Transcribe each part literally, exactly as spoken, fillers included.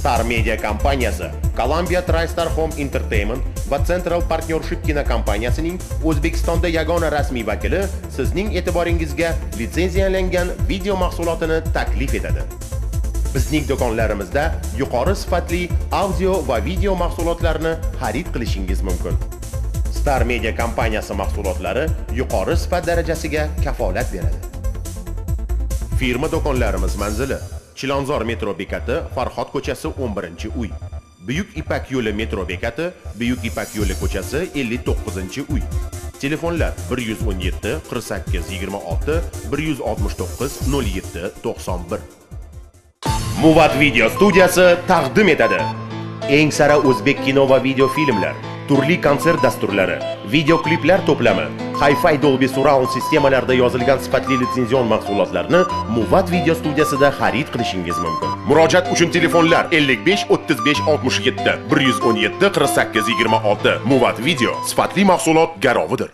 Star Media kompaniyasi, Columbia TriStar Home Entertainment va Central Partnership kinokompaniyasining O'zbekistonda yagona rasmiy vakili sizning e'tiboringizga litsenziyalangan video mahsulotini taklif etadi. Bizning do'konlarimizda yuqori sifatli audio va video mahsulotlarni xarid qilishingiz mumkin. Star Media kompaniyasi mahsulotlari yuqori sifat darajasiga kafolat beradi. Firma do'konlarimiz manzili Chilonzor metro bekati, Farhod ko'chasi o'n birinchi uy. Buyuk Ipak yo'li metro bekati, Buyuk Ipak yo'li ko'chasi ellik to'qqizinchi uy. Telefonlar bir yuz o'n yetti qirq sakkiz yigirma olti bir yuz oltmish to'qqiz nol yetti to'qson bir. Muvat video studiyasi taqdim etadi. Eng sara o'zbek kino va video filmlar, turli konsert dasturlari, video kliplar to'plami, Hi-Fi Dolby Surround sistemalarida yozilgan sifatli litsenzion mahsulotlarni Muvat video studiyasida xarid qilishingiz mumkin. Murojaat uchun telefonlar ellik besh o'ttiz besh oltmish yetti bir yuz o'n yetti qirq sakkiz yigirma olti. Muvat video sifatli mahsulot garovidir.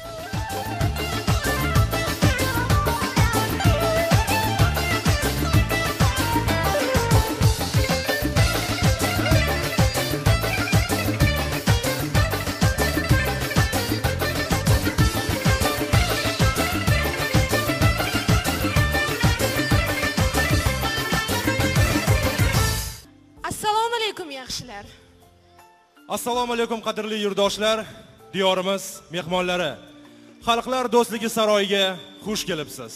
Assalomu alaykum qadrli yurtdoshlar, diyorimiz mehmonlari. Xalqlar do'stligi saroyiga xush kelibsiz.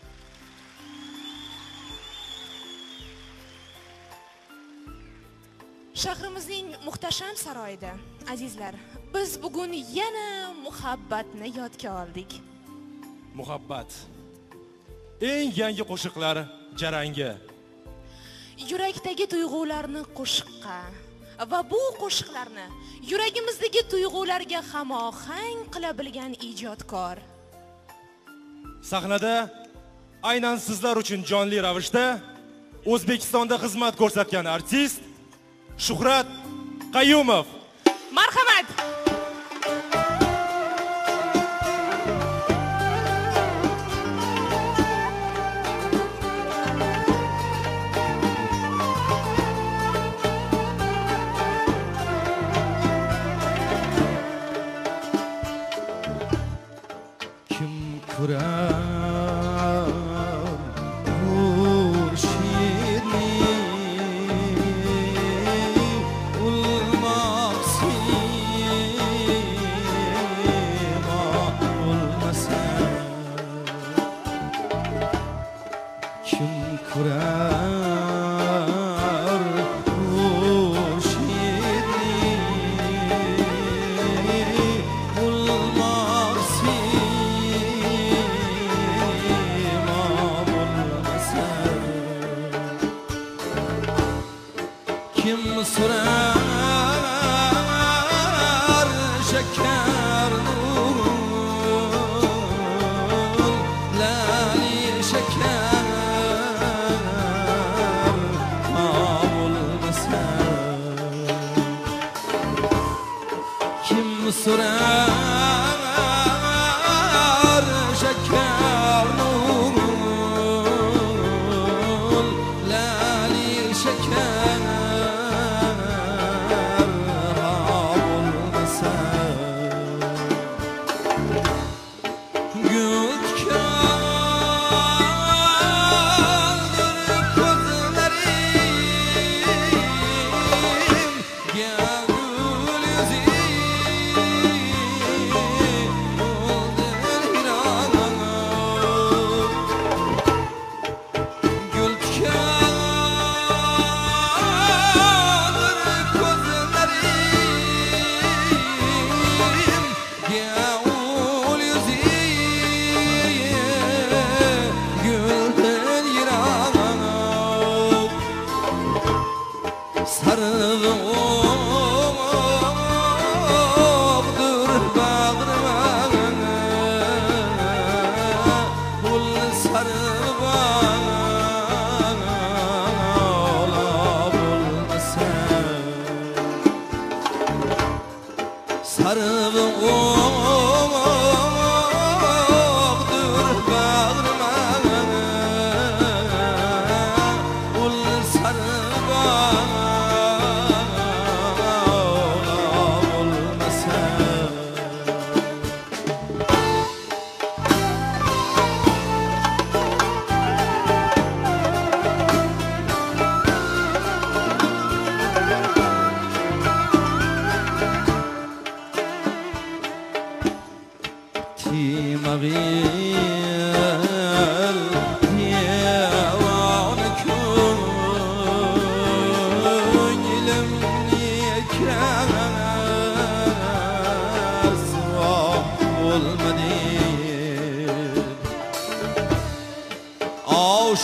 Shahrimizning muhtasham saroyida, azizlar, biz bugun yana muhabbatni yodga oldik. Muhabbat. Eng yangi qo'shiqlar jarangi. Yurakdagi tuyg'ularni qo'shiqqa va bu qo'shiqlarni yuragimizdagi tuyg'ularga hamohang qila bilgan ijodkor. Sahnada aynan sizlar uchun jonli ravishda O'zbekistonda xizmat ko'rsatgan artist Shuhrat Qayumov. Marhamat.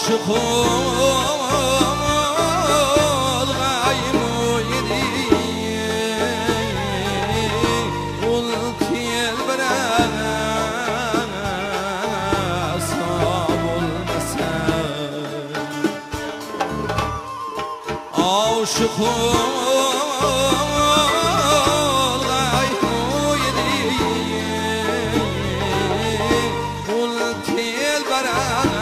aşık ol gaymuydi ul kel bana sabulmasa aşık ol gaymuydi ul kel bana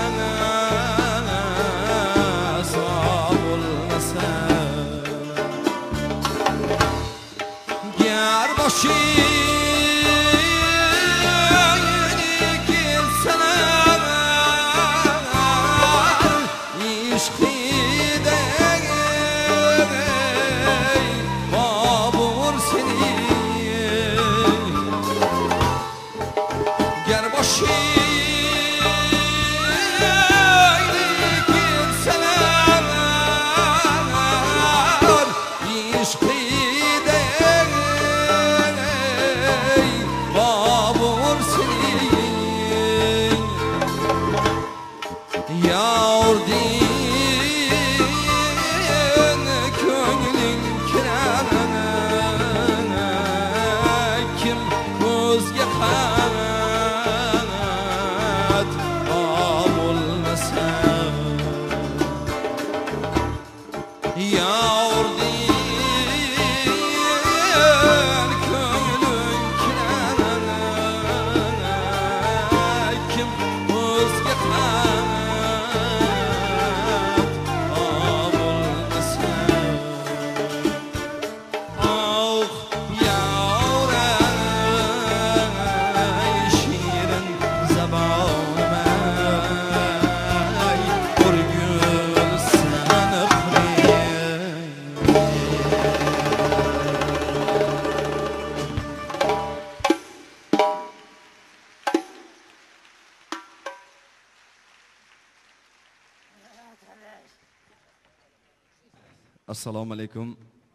Assalomu alaykum.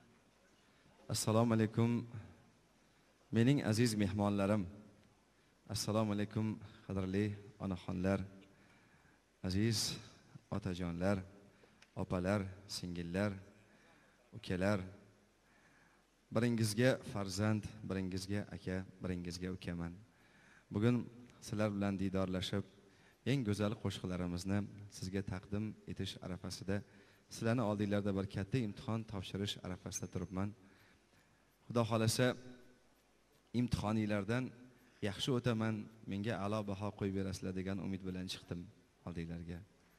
Assalomu alaykum. Mening aziz mehmonlarim. Assalomu alaykum qadrli onaxonlar, aziz otajonlar, opalar, singillar, ukalar. Biringizga farzand, biringizga aka, biringizga ukaman. Bugun sizlar bilan diydorlashib, eng go'zal qo'shiqlarimizni sizga taqdim etish arafasida, sizlarning oldinglarda bir katta imtihon topshirish arafasida turibman. Xudo xolasa imtihoninglardan yaxshi o'taman, menga a'lo baho qo'yib berasizlar degan umid bilan chiqdim oldinglarga.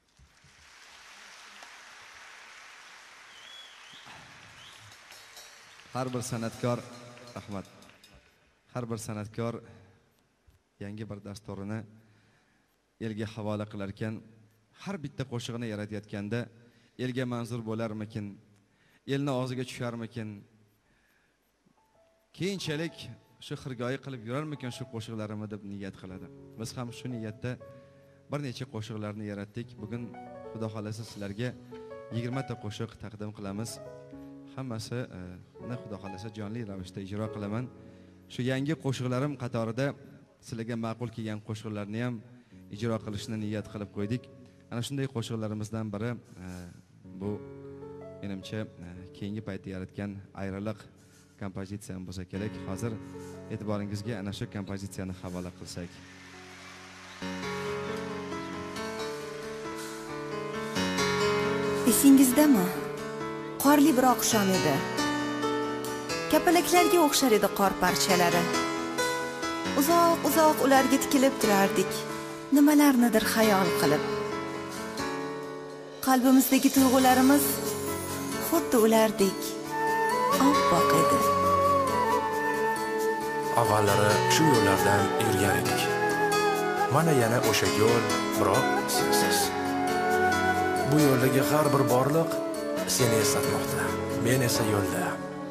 Har bir san'atkor, rahmat. Har bir san'atkor yangi bir dasturini elga havola qilar ekan, har bitta qo'shig'ini yaratayotganda elga manzur bo'larmikin, elni og'ziga tusharmikin, keyinchalik shu xirgoyi qilib yurarmikin shu qo'shiqlarimni deb niyat qiladi. Biz ham shu niyatda bir necha qo'shiqlarni yaratdik. Bugun Xudo xolasa sizlarga yigirma ta qo'shiq taqdim qilamiz. Hammasi ni Xudo xolasa jonli ravishda ijro qilaman. Shu yangi qo'shiqlarim qatorida sizlarga ma'qul kelgan qo'shiqlarni ham ijro qilishni niyat qilib qo'ydik. Ana shunday qo'shiqlarimizdan biri bu menimcha keyingi paytda yaratgan ayriliq kompozitsiyam bo'lsa kerak. Hozir e'tiboringizga ana shu kompozitsiyani havola qilsak. Esingizdami? Qorli bir oqshom edi. Kapalaklarga o'xshar edi qor parchalari. Uzoq-uzoq ularga tikilib turardik, nimalarnidir xayol qilib. Qalbimizdagi tuyg'ularimiz xuddi ulardek oppoq edi. Avvallari shu yo'llardan yurgan edik. Mana yana o'sha yo'l, biroq sensiz. Bu yo'ldagi har bir borliq seni eslatmoqda, men esa yo'lda.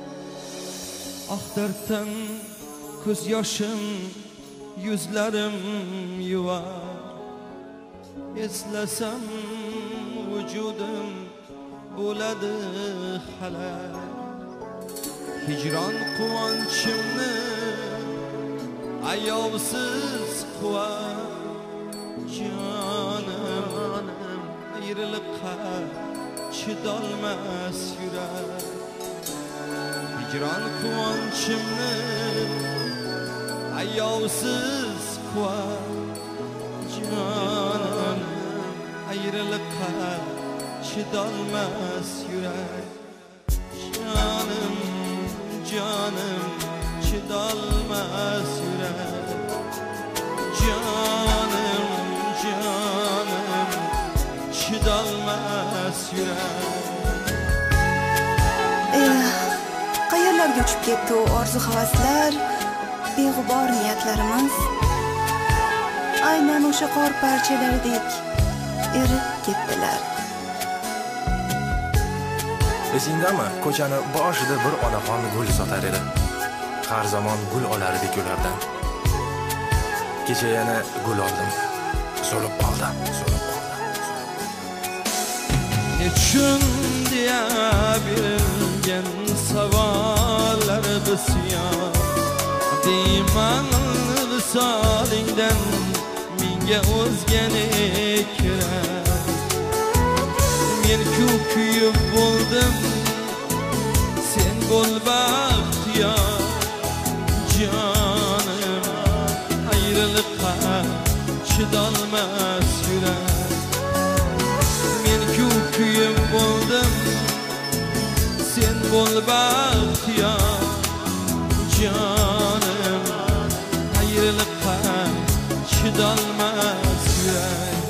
Axtartan ko'z yoshim, yuzlarim yuvar. Eslasam vücudim bo'ladi halal. Hicron quvonchimni ayovsiz quvar. Jonim ayrılıkka chidolmas yurak hicran quvonchimni ayovsiz quvar jonim ayrılıkka chidolmas yurak jonim jonim chidolmas yurak jonim jonim chidolmas yurak Eh, qayerlarga uchib ketdi u orzu havaslar, beg'ubor niyatlarimiz? Aynan o'sha qor parchalaridek erib ketdilar. Esingdami? Ko'chani boshida bir onaxon gul sotar edi. Har zamon gul olardik ulardan. Kecha yana gul oldim. So'lib qoldim, so'lib qoldim. Nechun deya berilgan savollar bisyor deyman visolingdan menga o'zgani kerak men kuyib bo'ldim sen bo'l baxtiyor jonim ayriliqqa chidolmas yurak men kuyib bo'ldim sen bo'l baxtiyor jonim ayriliqqa chidolmas yurak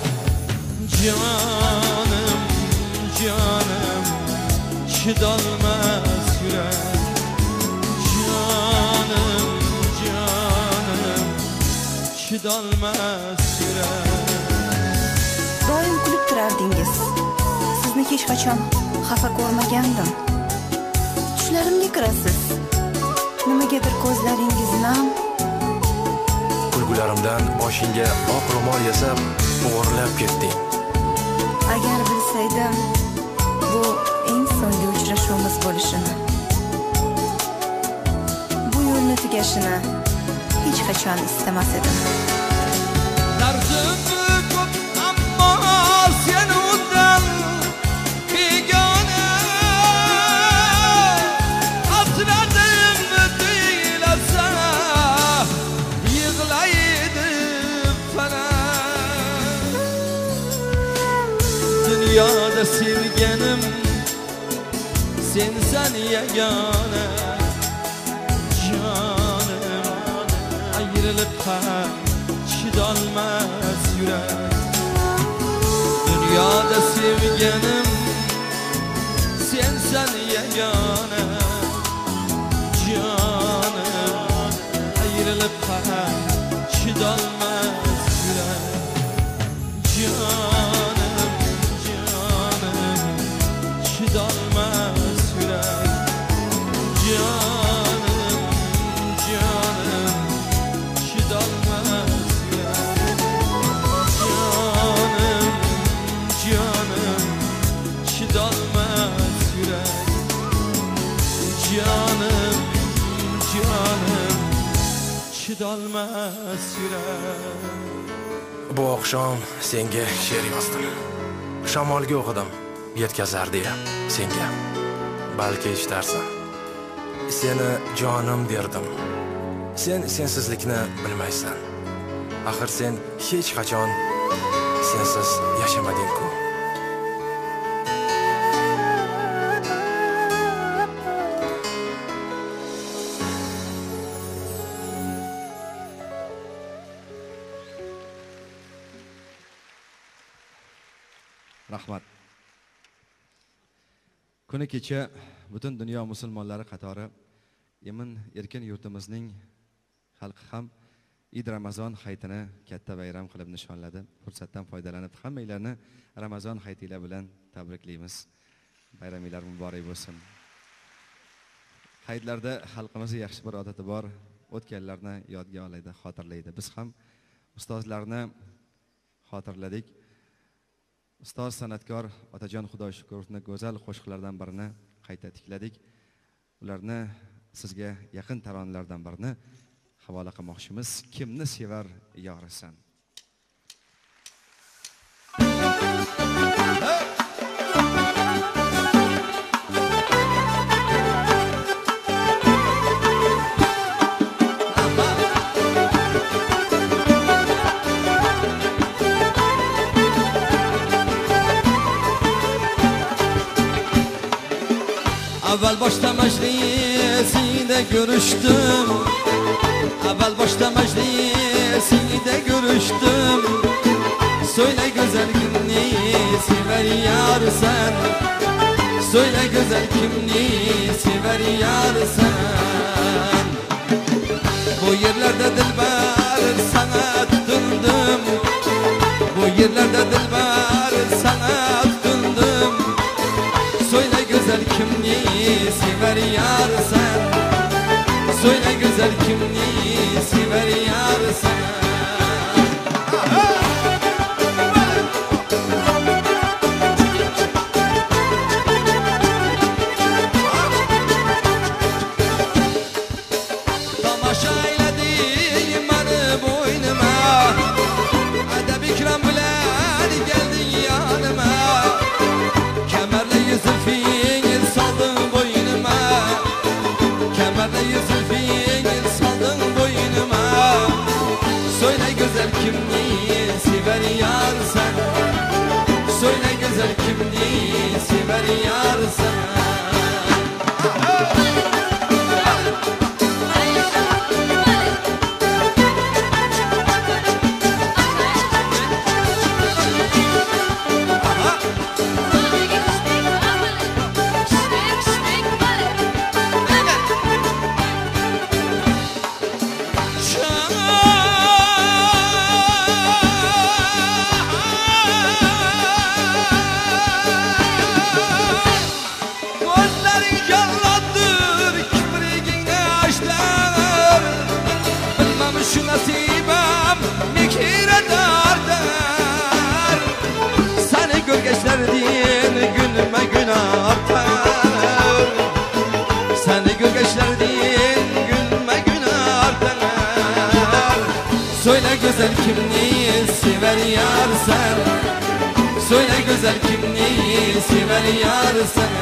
jonim jonim chidolmas yurak jonim jonim chidolmas yurak Doim kulib turardingiz. Sizni hech qachon xafa ko'rmagandim. Tushlarimga kirasiz. Nimagadir ko'zlaringiz nam. Kulgularimdan boshingga oq ro'mol yasab o'g'irlab ketding. Agar bilsaydim, bu eng so'nggi uchrashuvimiz bo'lishini, bu yo'lni tugashini hech qachon istamas edim. Dardim ko'p ammo sen undan begona hasratim deyilasa yig'laydi falak dunyoda sevganim sensan yagona jonim ayriliqqa chidolmas yurak dunyoda sevganim sensan yagona jonim ayriliqqa chidolmas yurak jonim jonim chidolmas yurak jonim jonim chidolmas chidolmas yurak jonim jonim chidolmas yurak Bu oqshom senga she'r yozdim. Shamolga o'qidim, yetkazar deya senga. Balki eshitarsan. Seni jonim derdim. Sen sensizlikni bilmaysan. Axir sen hech qachon sensiz yashamading-ku. Rahmat. Kuni kecha butun dunyo musulmonlari qatori Yemen erkin yurtimizning xalqi ham Eid Ramazon hayitini katta bayram qilib nishonladi. Fursatdan foydalanib hammanglarni Ramazon hayitilar bilan tabriklaymiz. Bayraminglar muborak bo'lsin. Hayitlarda xalqimizning yaxshi bir odati bor, o'tganlarni yodga oladi, xotirlaydi. Biz ham ustozlarni xotirladik. Ustoz san'atkor Otajon Xudoyshukurovning go'zal qo'shiqlaridan birini qayta tikladik. Ularni sizga yaqin taronalardan birini havola qilmoqchimiz. Kimni sevar yorisan? Evvel başta meclisinde görüştüm, evvel başta meclisinde görüştüm. Söyle güzel kimliği sever yar sen, söyle güzel kimliği sever yar sen. Bu yerlerde dilber sana tutundum, bu yerlerde dilber sana tutundum. Söyle güzel kimliği sever yar sen, söyle güzel kimliği sever yar sen. Kimliği sever yar sen, söyle güzel kimliği sever yar sen. Söyle güzel kimliği sever yar sen, söyle güzel kimliği sever yar sen.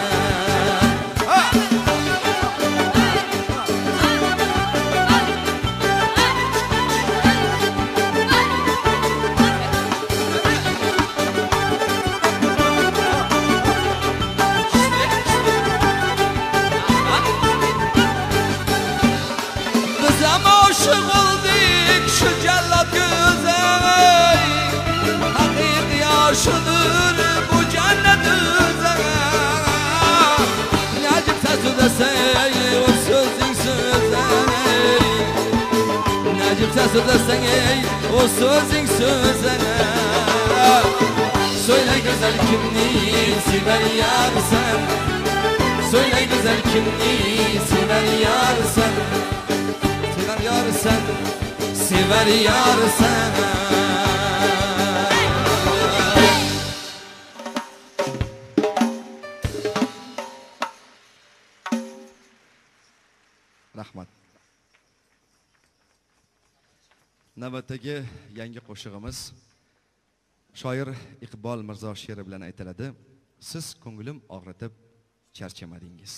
Kızım aşık olduk şu cellat güzel, hakiki aşıdır bu cennet güzel. Necip sözü desen o sözün sözene, Necip sözü desen o sözün sözene. Söyle güzel kimliği sever yar sen, söyle güzel kimliği sever yar sen. Sever yar sen, sever yar sen. Rahmat. Navbatdagi yangi qo'shig'imiz shoir Iqbol Mirzo she'ri bilan aytiladi. Siz ko'nglim og'ritib charchamadingiz.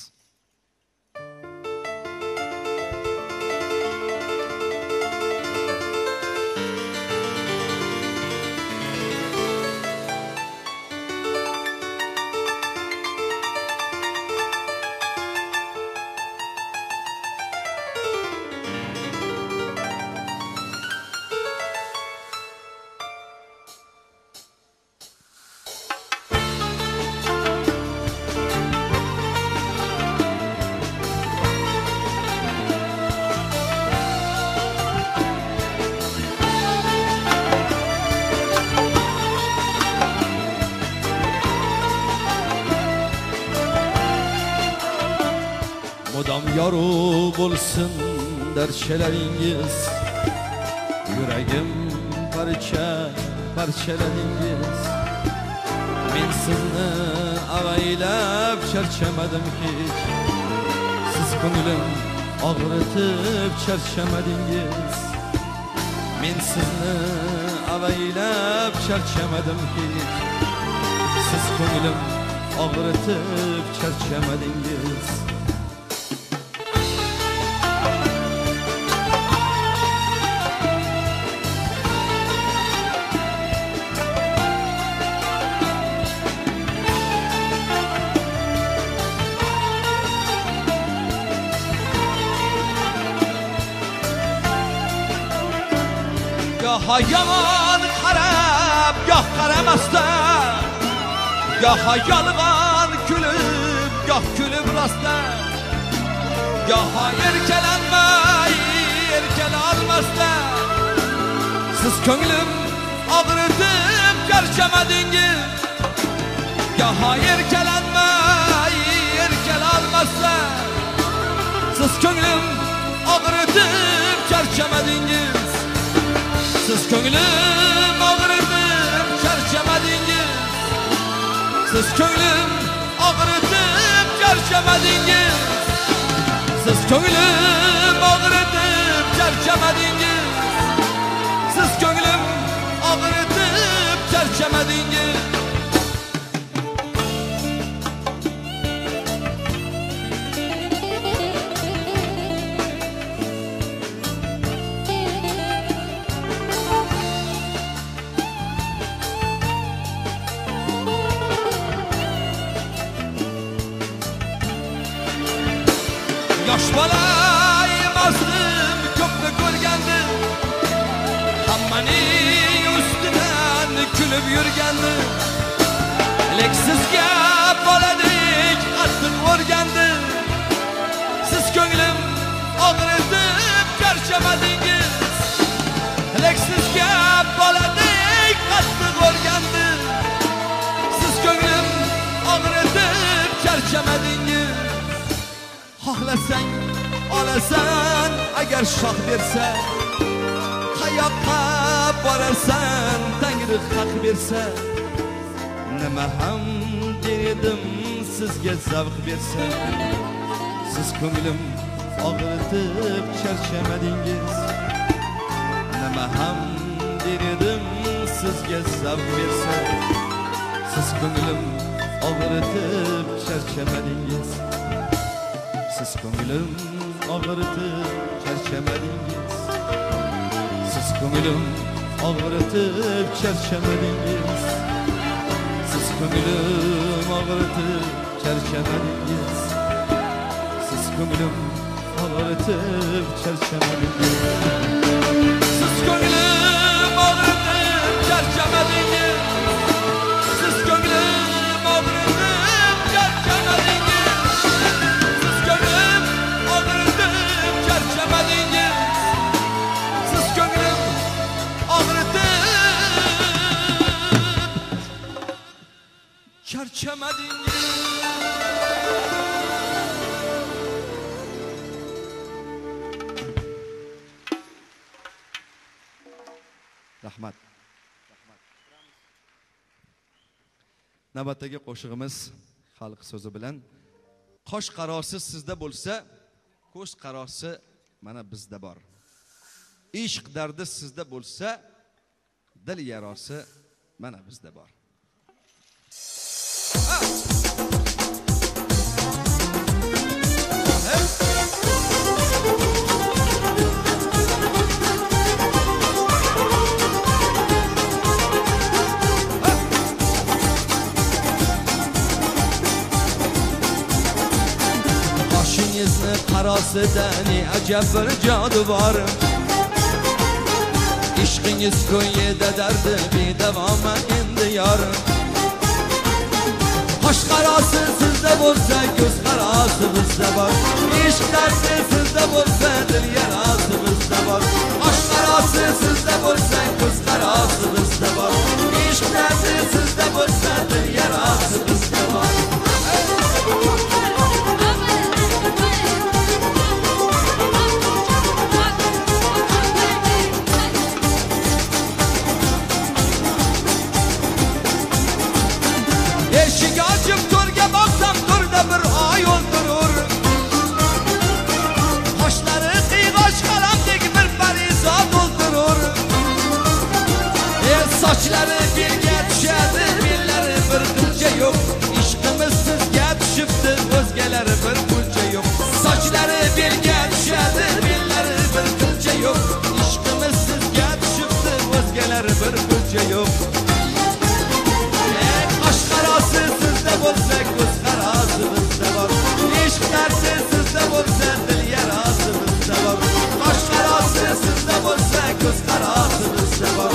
Mudam yoru bo'lsin darchalaringiz, yuragim parcha parchaladingiz. Men sizni avaylab charchamadim hech, siz ko'nglim og'ritib charchamadingiz. Men sizni avaylab charchamadim hech, siz ko'nglim og'ritib charchamadingiz. Gaha yaman qarab, gah qaramasdan, gaha yalğan gülüb, gah gülüb rastdan, gaha erkelenmey, erkele almasdan. Siz könglim ağrıtıp gerçemediniz, gaha erkelenmey, erkele almasdan. Siz könglim ağrıtıp gerçemediniz, siz könglim ağrıtıp gerçemediniz, siz könglim ağrıtıp gerçemediniz, siz könglim ağrıtıp gerçemediniz, siz könglim ağrıtıp gerçemediniz. Yaş balayımazdım, köprü görgendim, hammaning üstünden külüp yürgendim. Leksiz gap boladik qattiq o'rgandim, siz ko'nglim og'ritib charchamadingiz. Leksiz gap boladik qattiq o'rgandim, siz ko'nglim og'ritib charchamadingiz. Xohlasang olasan, agar shoh bersa, qayoqqa borasan, Tangri haq bersa. Nima ham dedim sizga zavq bersa, siz ko'nglim og'ritib charchamadingiz. Nima ham dedim sizga zavq bersa, siz ko'nglim og'ritib charchamadingiz. Siz ko'nglim og'ritib charchamadingiz, siz ko'nglim og'ritib charchamadingiz, siz ko'nglim og'ritib charchamadingiz, siz ko'nglim og'ritib charchamadingiz, siz ko'nglim og'ritib charchamadingiz, siz ko'nglim og'ritib charchamadingiz, siz ko'nglim og'ritib charchamadingiz, siz ko'nglim og'ritib charchamadingiz. Rahmat. Navbatdagi qo'shig'imiz xalq so'zi bilan. Qosh qarosi sizda bo'lsa, ko'z qarosi mana bizda bor. Ishq dardi sizda bo'lsa, dil yarosi mana bizda bor. Qoshingizni qarosida ne ajab bir jodu bor. Ishqingiz ko'yida dardi bedavom endi yorim. Qosh qarosi sizda bo'lsa, ko'z qarosi bizda bor. Ishq dardi sizda bo'lsa, dil yarosi bizda bor. Qosh qarosi sizda bo'lsa, ko'z qarosi bizda bor. Ishq dardi sizda bo'lsa, dil yarosi bizda bor. Eshik ochib to'rga boqsam, to'rda bir ayol turur. Qoshlari qiyg'och qalamdek bir parizod o'ltirur. E sochlari belga tushadi, bellari bir qilcha yo'q. Ishqimiz sizga tushibdi, o'zgalari bir qilcha yo'q. Sochlari belga tushadi, bellari bir qilcha yo'q. Ishqimiz sizga tushibdi, o'zgalari bir qilcha yo'q. Qosh qarosi sizda bo'lsa, ko'z qarosi bizda bor. Ishq dardi sizda bo'lsa, dil yarosi bizda bor. Qosh qarosi sizda bo'lsa, ko'z qarosi bizda bor.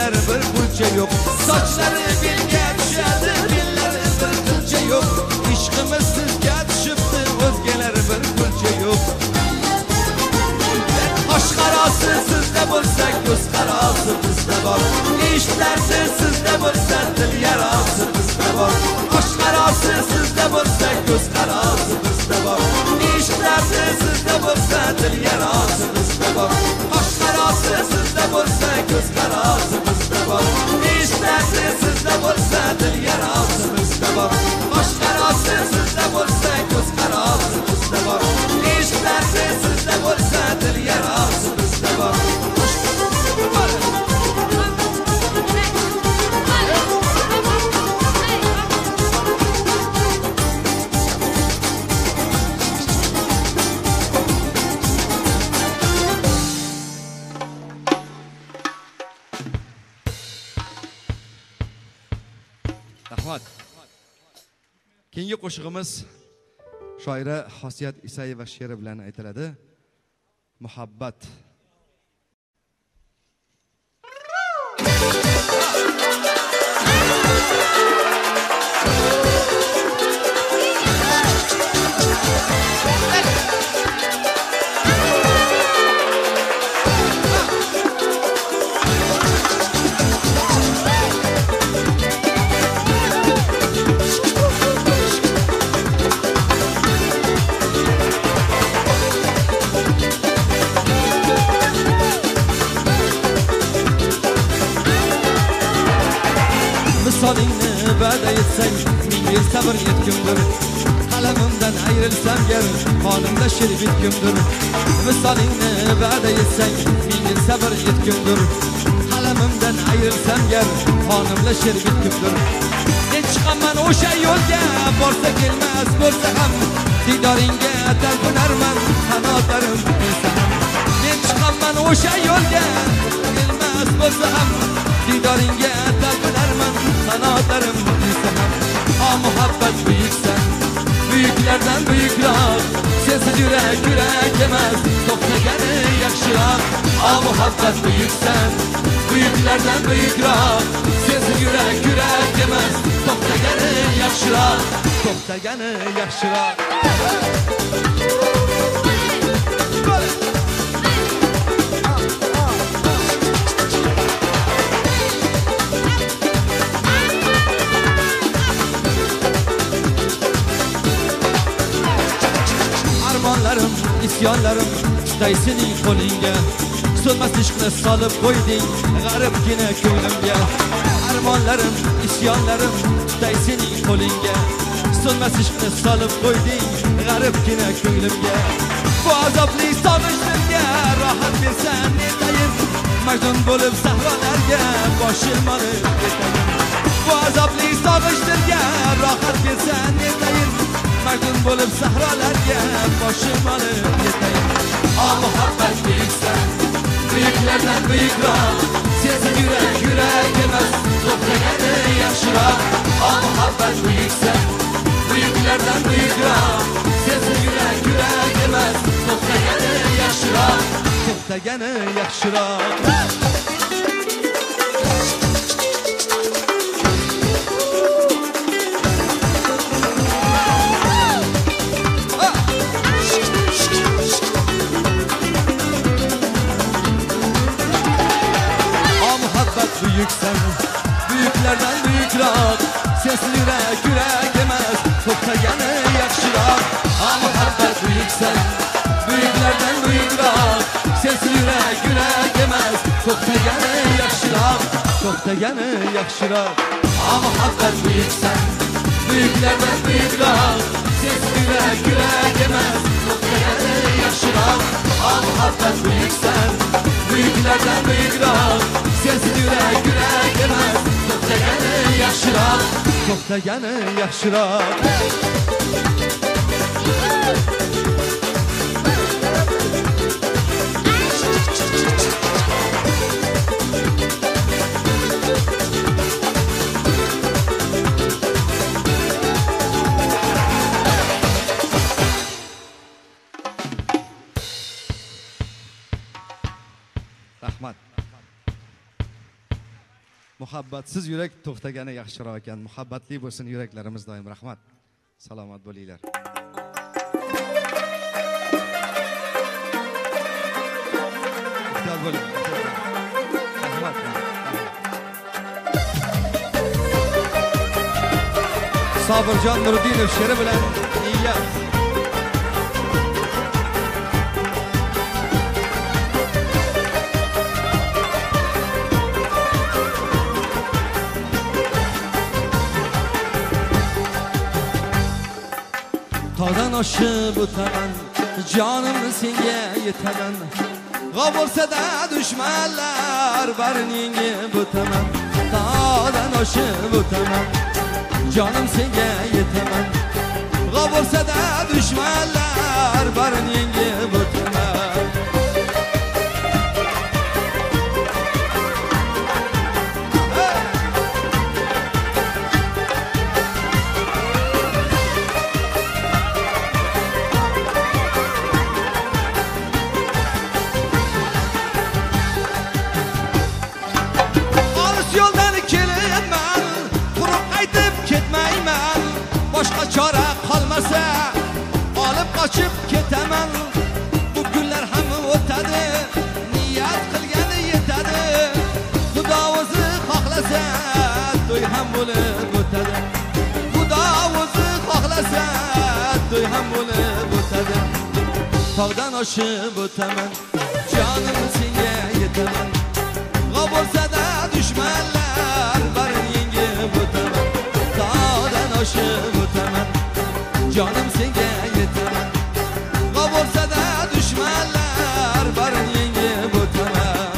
o'zgalari bir pulcha yo'q. Sochlari belga tushadi, bellari bir pulcha yo'q. Ishqimiz sizga tushibdi, o'zgalari bir pulcha yo'q. Qosh qarosi sizda bo'lsa, ko'z qarosi bizda bor. Eshitlarsiz sizda bo'lsa, dil yarosi bizda bor. Qosh qarosi sizda bo'lsa, ko'z qarosi bizda bor. Eshitlarsiz sizda bo'lsa, dil yarosi bizda bor. Qosh qarosi sizda bo'lsa, ko'z qarosi bizda bor. Eshitlarsiz sizda bo'lsa, dil yarosi bizda bor. Qosh qarosi sizda bo'lsa, ko'z qarosi bizda bor. Eshitlarsiz sizda bo'lsa, dil yarosi bizda bor. Rahmat. Keyingi qo'shig'imiz shoira Xosiyat Isayeva she'ri bilan aytiladi. Muhabbat. Misolingni va'da etsang, ming yil sabr yetgumdir. Qalamimdan ayrilsam gar, qonimda she'r bitgumdir. Misolingni va'da etsang, ming yil sabr yetgumdir. Qalamimdan ayrilsam gar, qonimda she'r bitgumdir. Men chiqaman o'sha yo'lga, borsa kelmas bo'lsa ham, diydoringga talpinarman, qanotlarim bo'lsa ham. Men chiqaman o'sha yo'lga, kelmas bo'lsa ham, diydoringga talpinarman, qanotlarim bo'lsa ham. O muhabbat buyuksan, buyuklardan buyukroq. Sensiz yurak yurak emas, to'xtagani yaxshiroq. O muhabbat buyuksan, buyuklardan buyukroq. Sensiz yurak yurak emas, to'xtagani yaxshiroq. To'xtagani yaxshiroq. Armonlarim, isyonlarim tutay sening qo'lingga. So'lmas ishqni solib qo'yding g'aribgina ko'nglimga. Armonlarim, isyonlarim tutay sening qo'lingga. So'lmas ishqni solib qo'yding g'aribgina ko'nglimga. Bu azobli sog'inchlarga rohat bersan netayin, majnun bo'lib sahrolarga boshim olib ketayin. Bu azobli sog'inchlarga rohat bersan netayin, majnun bo'lib sahrolarga boshim olib ketayin. O muhabbat buyuksan, buyuklardan buyukroq. Sensiz yurak yurak emas, to'xtagani yaxshiroq. O muhabbat buyuksan, buyuklardan buyukroq. Sensiz yurak yurak emas, to'xtagani yaxshiroq. To'xtagani yaxshiroq. Buyuksan, buyuklardan buyukroq. Sensiz yurak yurak emas, to'xtagani yaxshiroq. O muhabbat buyuksan, buyuklardan buyukroq. Sensiz yurak yurak emas, to'xtagani yaxshiroq. To'xtagani yaxshiroq. O muhabbat buyuksan, buyuklardan buyukroq. Sensiz yurak yurak emas, to'xtagani yaxshiroq. O muhabbat buyuksan, buyuklardan buyukroq. Sensiz yurak yurak emas, to'xtagani yaxshiroq. To'xtagani yaxshiroq. Rahmat. muhabbatsiz yurak to'xtagani yaxshiroq ekan. Muhabbatli bo'lsin yuraklarimiz doim. Rahmat. Salomat bo'linglar. Rahmat. Sobirjon Nurdinov she'ri bilan niyat. Tog'dan oshib o'taman, jonim senga yetaman. G'ob bo'lsa-da dushmanlar barini yengib o'taman. Tog'dan oshib o'taman, jonim senga yetaman. G'ob bo'lsa-da dushmanlar barini yengib o'taman. Boshqa chora qolmasa olib qochib ketaman. Bu kunlar ham o'tadi, niyat qilgani yetadi. Xudo o'zi xohlasa to'y ham bo'lib o'tadi. Xudo o'zi xohlasa to'y ham bo'lib o'tadi. Tog'dan oshib o'taman, jonim senga yetaman. G'ob bo'lsa-da dushmanlar barini yengib o'taman. Tog'dan oshib o'taman, jonim senga yetaman. G'ob bo'lsa-da dushmanlar barini yengib o'taman.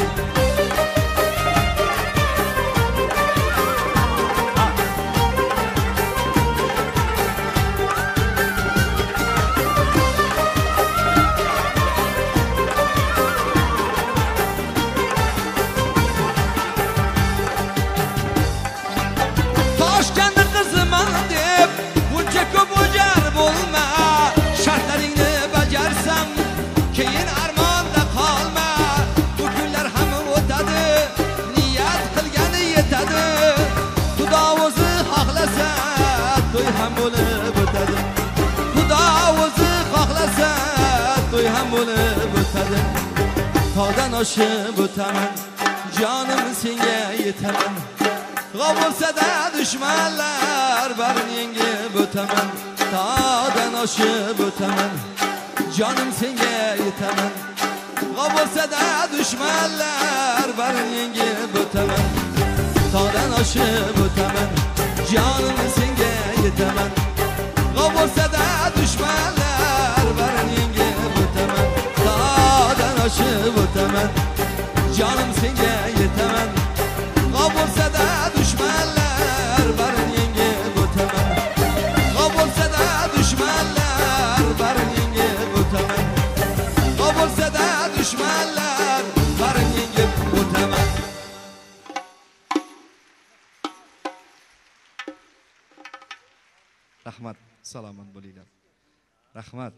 Toshkentda qiziman deb buncha ko'p o'jar bo'lma. Shartlaringni bajarsam keyin armonda qolma. Bu kunlar ham o'tadi, niyat qilgani yetadi. Xudo o'zi xohlasa to'y ham bo'lib o'tadi. Xudo o'zi xohlasa to'y ham bo'lib o'tadi. Tog'dan oshib o'taman, jonim senga yetaman. G'ob bo'lsa-da dushmanlar barini yengib o'taman. Tog'dan oshib o'taman, jonim senga yetaman. G'ob bo'lsa-da dushmanlar barini yengib o'taman. Tog'dan oshib o'taman, jonim senga yetaman. G'ob bo'lsa-da dushmanlar barini yengib o'taman. Tog'dan oshib o'taman, jonim senga yetaman. G'ob bo'lsa-da dushmanlar barini yengib o'taman. G'ob bo'lsa-da dushmanlar barini yengib o'taman. G'ob bo'lsa-da dushmanlar barini yengib o'taman. Rahmat, salomat bo'linglar. Rahmat.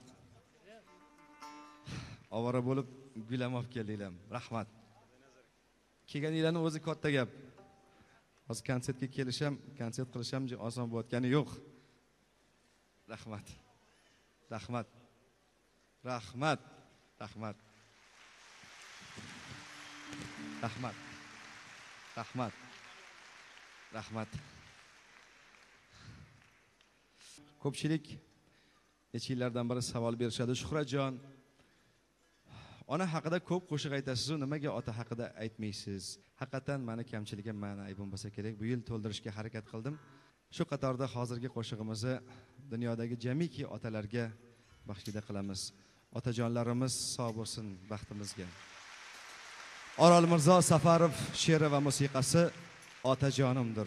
Ovora bo'lib gulam olib keldinglar. Rahmat. Kelganinglarni o'zi katta gap. Hozir konsertga kelisham, konsert qilisham oson bo'layotgani yo'q. Rahmat. Rahmat. Rahmat. Rahmat. Rahmat. Rahmat. Rahmat. Ko'pchilik necha yillardan beri savol berishadi. Shuhratjon, ona haqida ko'p qo'shiq aytasiz-ku, nimaga ota haqida aytmaysiz? Haqiqatan meni kamchiligim, meni aybim bo'lsa kerak. Bu yil to'ldirishga harakat qildim. Shu qatorda hozirgi qo'shig'imizni dunyodagi jamiki otalarga baxshida qilamiz. Otajonlarimiz sog' bo'lsin baxtimizga. Orol Mirzo Safarov she'ri va musiqasi Otajonimdir.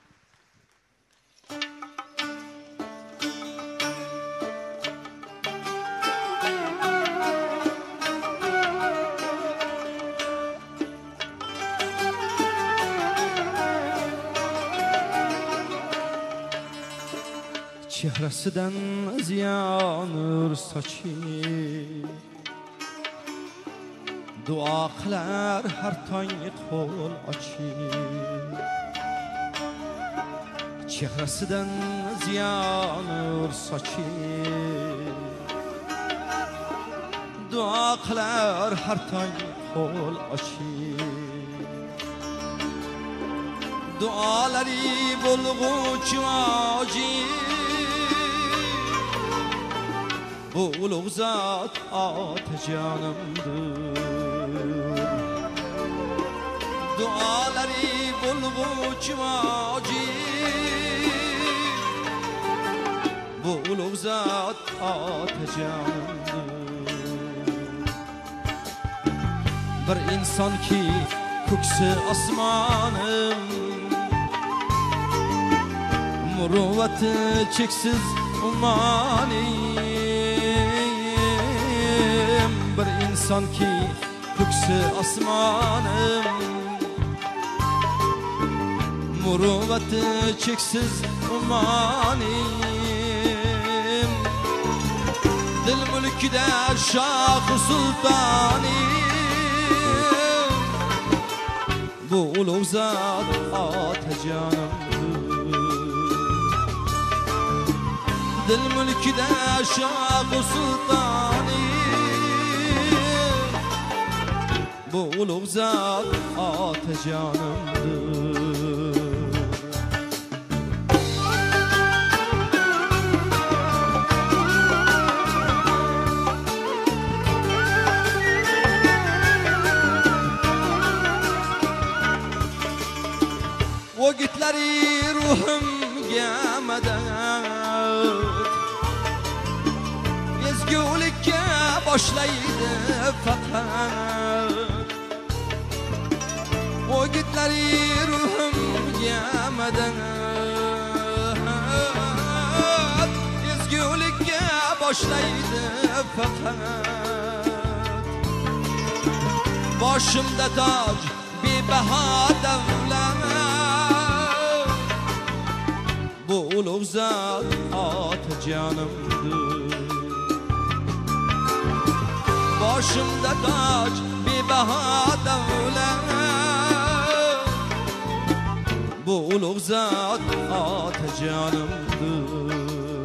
Chehrasidan ziyon nur sochib, duo qilar har tong qo'l ochib chehrasidan ziyon nur sochib duo qilar har tong qo'l ochib duolari bo'lg'uchi vojib bu ulug' zot otajonimdir duolari bo'lg'uchi vojib bu ulug' zot otajonimdir bir insonki ko'ksi osmonim muruvvati cheksiz umonim bir insonki ko'ksi osmonim muruvvati cheksiz umonim dil mulkida shoh sultonim bu ulug' zot otajonimdir dil mulkida shoh sultonim bu ulug' zot otajonimdir o'gitlari ruhimga madad ezgulikka boshlaydi faqat o'gitlari ruhimga madad ezgulikka boshlaydi faqat boshimda toj bebaho davlat bu ulug' zot otajonimdir boshimda toj bebaho davlat bu ulug' zot otajonimdir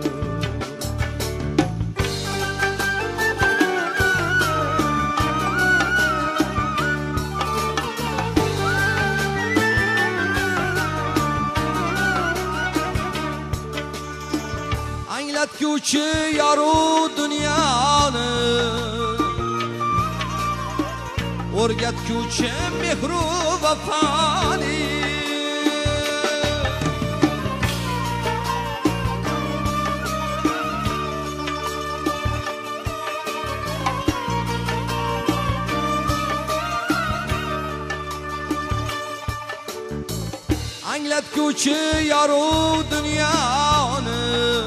anglatguvchi yorug' dunyoni o'rgatguvchi mehru vafoni anglatguvchi yorug' dunyoni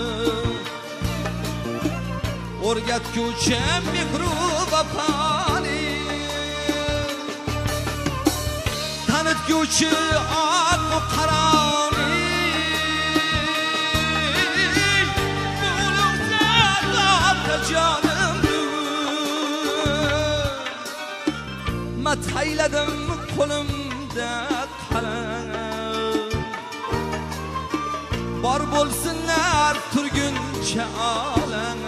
o'rgatguvchi mehru vafoni tanitguvchi oq qaroni ulug' zot otajonimdir madhayladim qo'limda qalam bor bo'lsinlar turguncha olam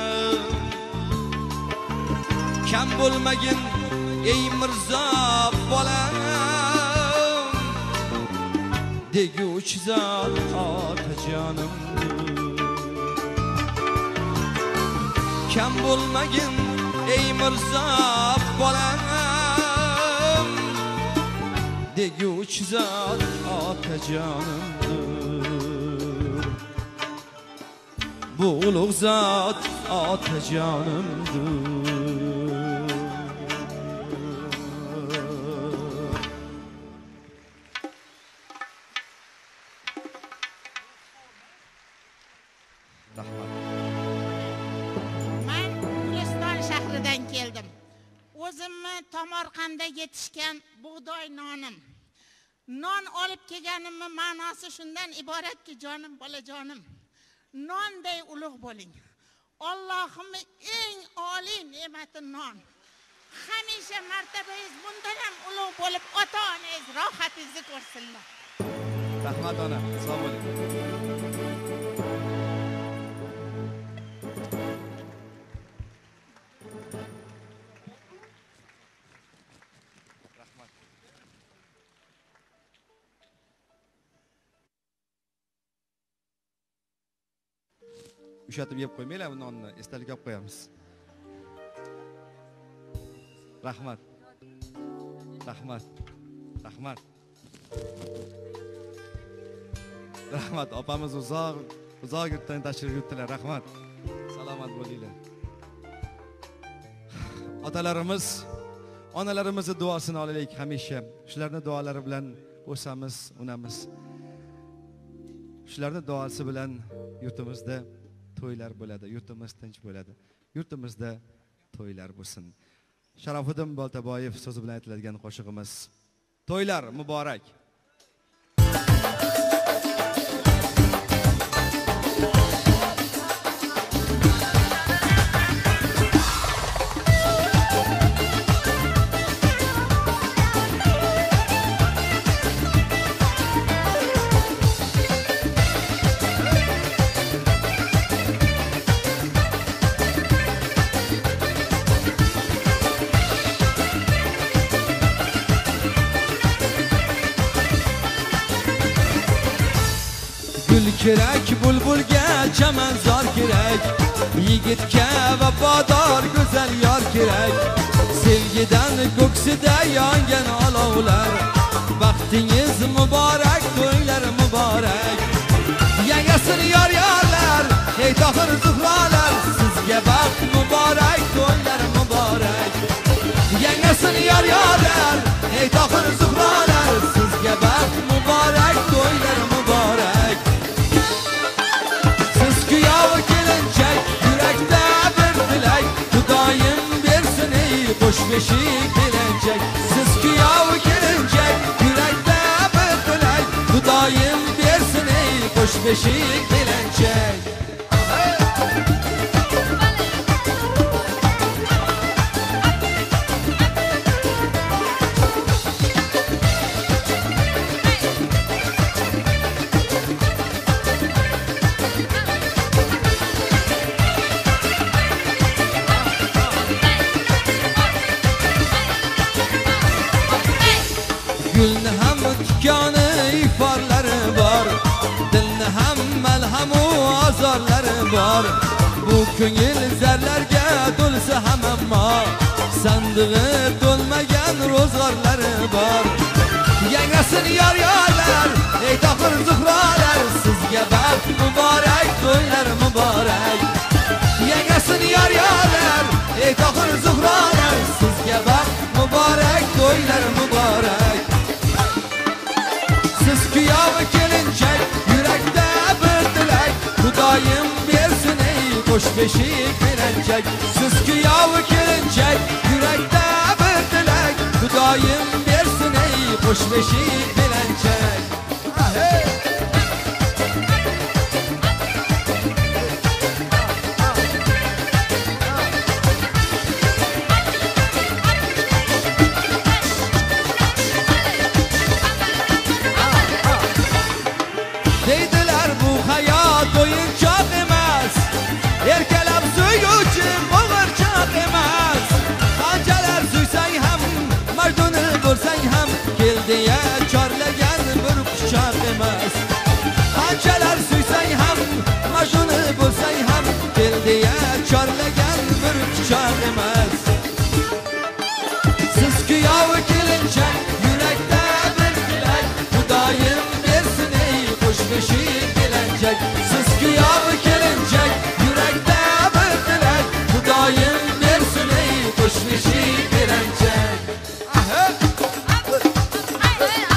kam bo'lmagin ey mirzo bolam deguvchi zot otajonimdir kam bo'lmagin ey mirzo bolam deguvchi zot otajonimdir bu ulug' zot otajonimdir Tomorqanda yetishgan bug'doy nonim. Non olib kelganimning ma'nosi shundan iboratki, jonim, bolajonim, nonday ulug' bo'ling. Allohimning eng oliy ne'mati non. hamisha martabangiz bundan ham ulug' bo'lib, ota-onangiz rohatingizni ko'rsinlar. Rahmat ona. Assalomu alaykum. Rahmat. Ushatib yeb qo'ymanglar bu nonni, esdalik olib qo'yamiz. Rahmat. Rahmat. Rahmat. Rahmat. Opamiz uzoq, uzoq yurtdan tashrif buyurdilar. Rahmat. Salomat bo'linglar. Otalarimiz, onalarimizni duosini olaylik hamisha. Shularning duolari bilan o'samiz, unamiz. Shularning duosi bilan yurtimizda to'ylar bo'ladi, yurtimiz tinch bo'ladi. Yurtimizda to'ylar bo'lsin. Sharofiddin Boltaboyev so'zi bilan aytiladigan qo'shig'imiz. To'ylar muborak. Kerak bulbulga chamanzor kerak, yigitga vafodor go'zal yor kerak. Sevgidan ko'ksida yongan olovlar, vaqtingiz muborak, to'ylar muborak. Yangasin yor yorlar, ey tohir zuhrolar, sizga baxt muborak, to'ylar muborak. Yangasin yor yorlar, ey tohir zuhrolar, sizga baxt muborak, to'ylar muborak. Boş beşik gelecek, siz kuyov gelecek, yürekte bir dilek, Xudoyim bersin ey boş beşik gelecek. Gülni ham tikoni iforlari bor, dilni ham malhamu azorlari bor. Bu ko'ngil zarlarga to'lsa ham ammo sandig'i to'lmagan ro'zg'orlari bor. Yangasin yor yorlar, ey tohir zuhrolar, sizga baxt muborak, to'ylar muborak. Yangasin yor yorlar, ey tohir zuhrolar, sizga baxt muborak, to'ylar muborak. Siz kuyov kelinchak, yurakda bir dilak, Xudoyim bersin ey bosh beshik kelinchak. Siz kuyov kelinchak, yurakda bir dilak, Xudoyim bersin ey bosh beshik kelinchak. Deydiler bu hayat oyuncak emas, erkelab suyuvchi bo'g'irchoq emas. Qanchalar suysang ham, majduni bo'lsang ham, keldiya chorlagan bir quchoq emas. Qanchalar suysang ham, majduni bo'lsang ham, keldiya chorlagan bir quchoq emas. Siz kuyov kelinchak, yurakda bir tilak, Xudoyim bersin ey bosh beshik kelinchak. Siz kuyov kelinchak, yurakda bir tilak, Xudoyim bersin ey bosh beshik kelinchak.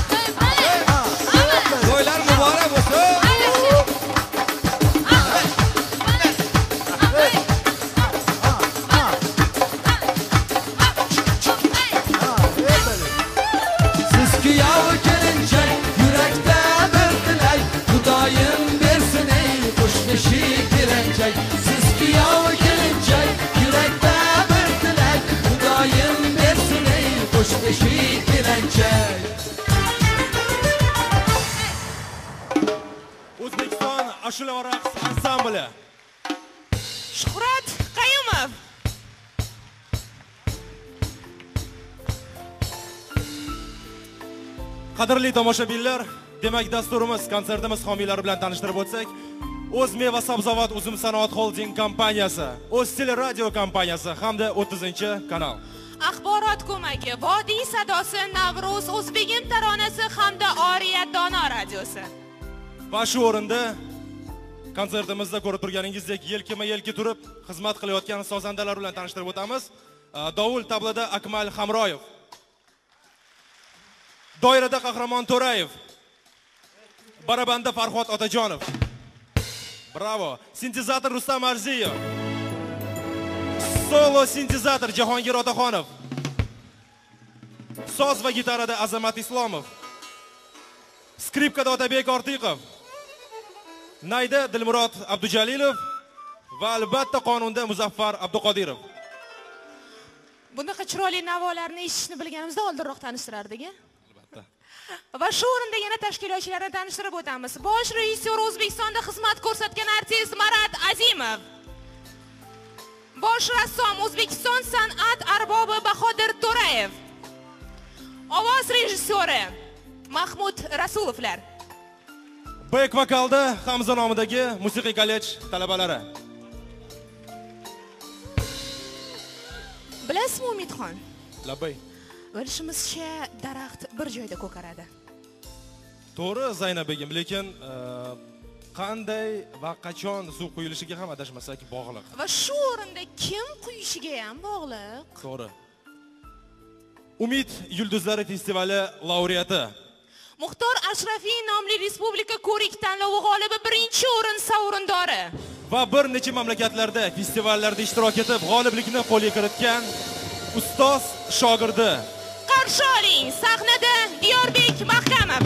ashula va raqs ansambli. Shuhrat Qayumov. Qadrli tomoshabinlar, demak dasturimiz, konsertimiz homiylari bilan tanishtirib o'tsak, O'z meva sabzavot uzum sanoat holding kompaniyasi, O'z teleradio kompaniyasi hamda o'ttizinchi kanal. Axborot ko'magi, Vodiy sadosi, Navro'z, O'zbegim taronasi hamda Oriyat Dono radiosi. Va shu o'rinda konsertimizda ko'rib turganingizdek yelkama-yelki turib xizmat qilayotgan sozandalar bilan tanishtirib o'tamiz. Dovul tablada Akmal Hamroyev. Doirada Qahramon To'rayev. Barabanda Farhod Otajonov. Bravo. Sintezator Rustam Arziyev. Solo sintezator Jahongir Otaxonov. Soz va gitarada Azamat Islomov. Skripkada Otabek Ortiqov. Nayda Dilmurod Abdujalilov va albatta qonunda Muzaffar Abduqodirov. Bunaqa chiroyli navolarni eshitishni bilganimizda oldinroq tanishtirardik. Albatta. Va shu o'rinda yana tashkilotchilarni tanishtirib o'tamiz. Bosh rejissyor O'zbekistonda xizmat ko'rsatgan artist Marat Azimov. Bosh rassom O'zbekiston san'at arbobi Bahodir To'rayev. Ovoz rejissyori Mahmud Rasulovlar. Back vokalda Hamza nomidagi musiqiy kollej talabalari. Bilasizmi Umidxon? Labay. Bilishimizcha daraxt bir joyda ko'karadi. To'g'ri Zaynabegim, lekin qanday va qachon suv quyilishiga ham adashmasak bog'liq. Va shu o'rinda kim quyishiga ham bog'liq. To'g'ri. Umid yulduzlari festivali laureati Muxtor Ashrafiy nomli respublika ko'rik tanlovi g'olibi birinchi o'rin sovrindori va bir necha mamlakatlarda festivallarda ishtirok etib g'oliblikni qo'lga kiritgan ustoz shogirdi. Qarshi oling, sahnada Diyorbek Mahkamov.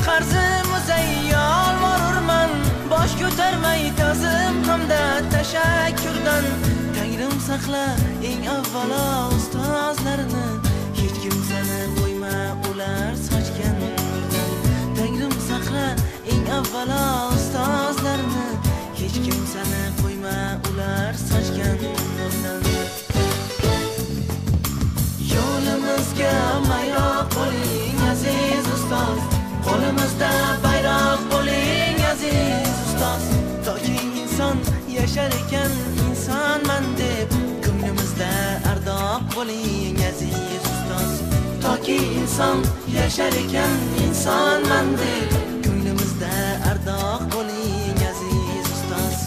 qarzim muzayyal borurman bosh ko'tarmay ta'zim hamda tashakkurdan Tangrim saqla eng avvalo ustozlarni hech kimsani qo'yma ular sochgan nurdan Tangrim saqla eng avvalo ustozlarni hech kimsani qo'yma ular sochgan nurdan Yo'limizga mayroq bo'ling aziz ustoz Qo'limizda bayroq bo'ling aziz ustoz Toki inson yashar ekan insonman deb ko'nglimizda ardoq bo'ling aziz ustoz Toki inson yashar ekan insonman deb ko'nglimizda ardoq bo'ling aziz ustoz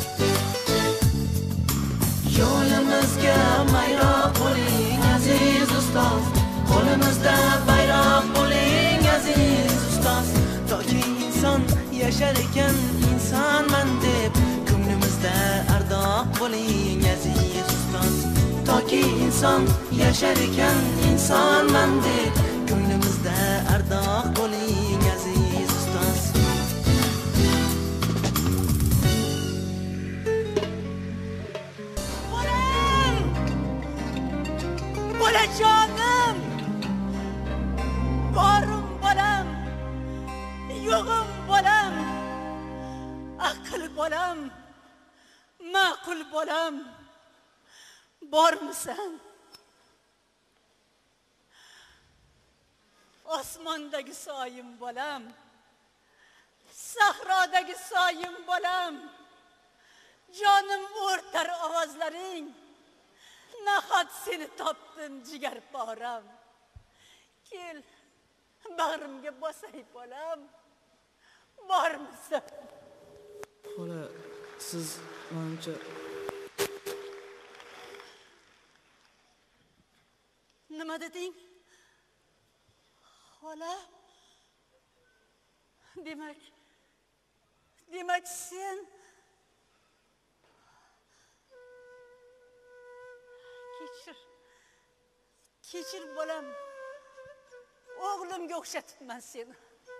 Yo'limizga mayroq bo'ling aziz ustoz Qo'limizda bayroq bo'ling aziz ustoz Toki inson yashar ekan insonman deb ko'nglimizda ardoq bo'ling aziz ustoz Toki inson yashar ekan insonman deb ko'nglimizda ardoq bo'ling aziz ustoz Bolam! Bolajonim! Borim bolam! Yo'g'im bolam! Aql bolam! Ma'qul bolam! Bormisan? Osmondagi soyim bolam! Sahrodagi soyim bolam! Jonim o'rtar ovozlaring! Nahot seni topdim jigar poram! Kel, bag'rimga bosay bolam! Bormisan? Xola, siz menimcha Nima deding? Xola? Demak, demak sen Kechir. Kechir bolam. O'g'limga o'xshatibman seni.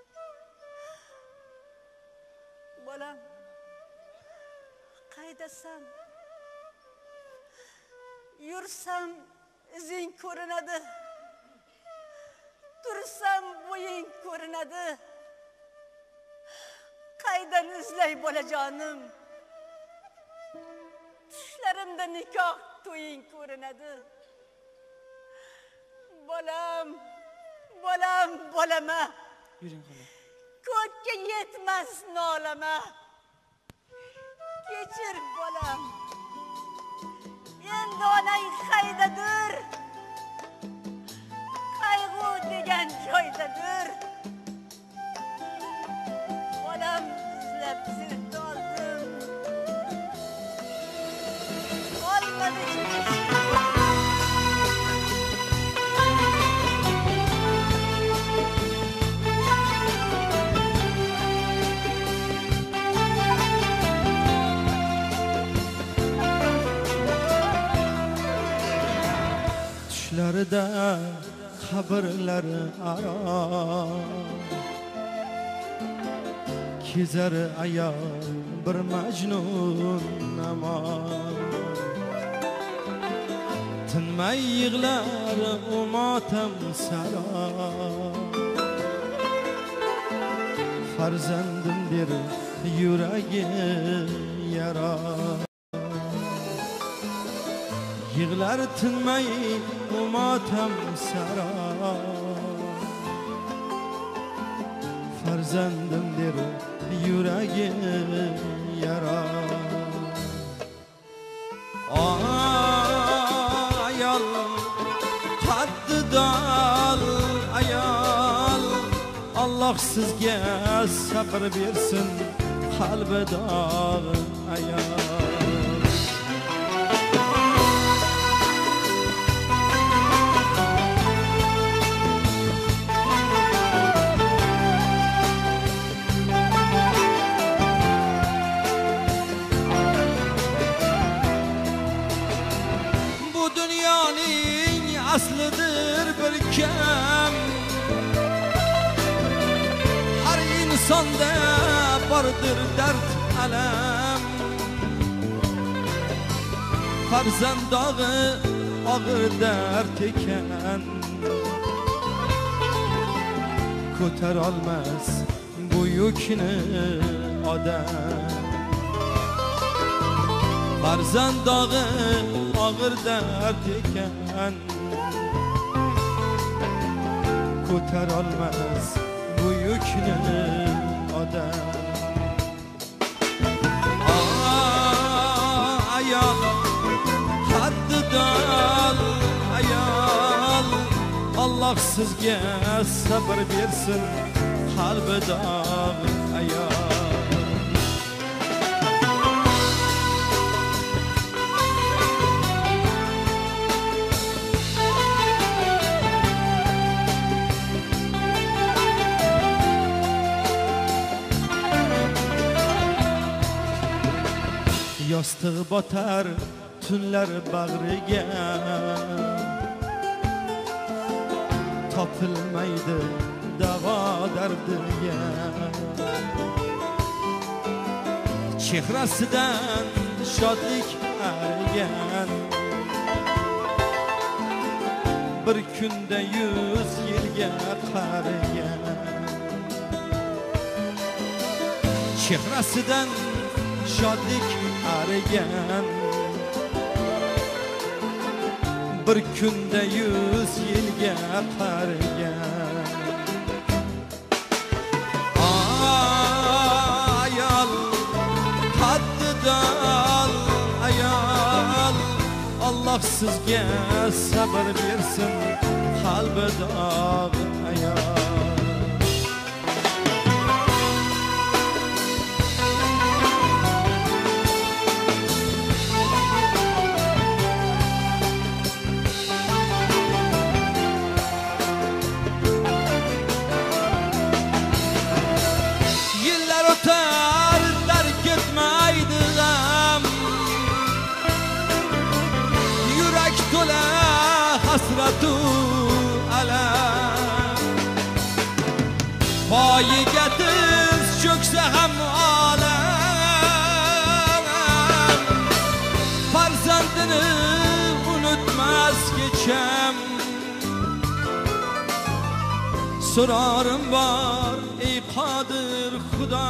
Bolam, qaydasan? Yursam izing ko'rinadi. Tursam bo'ying ko'rinadi. Qaydan izlay bolajonim? Tushlarimda nikoh to'ying ko'rinadi. Bolam, bolam, bolama. Yuring xola. Ko'kka yetmas nolama. Kechir bolam. Endi onang qaydadir? Qayg'u degan joydadir. Bolam izlab seni oldim. Olmadi Tushlarida qabrlar aro kezar ayol bir majnun namo tinmay yig'lar u motam saro farzandim der yuragi yara yig'lar tinmay u motam saro farzandim der yuragi yara ayol qaddidol ayol Alloh sizga sabr bersin qalbidor ayol aslidir bir kam har insonda bordir dard alam farzand dog'i og'ir dard ekan ko'tar olmas bu yukni odam farzand dog'i og'ir dard ekan ko'tar olmas bu yukni odam ayol haddidan ayol Allah sizga sabr bersin qalbida ayol yostiq botar tunlar bag'riga topilmaydi davo dardiga chehrasidan shodlik arigan bir kunda yuz yilga qarigan chehrasidan shodlik arigan bir kunda yuz yilga qarigan ayol haddidan ayol Allah sizga sabr bersin qalbida ayol hasratu alam poyiga tiz cho'ksa ham olam farzandini unutmas kecham so'rorim bor ey qodir xudo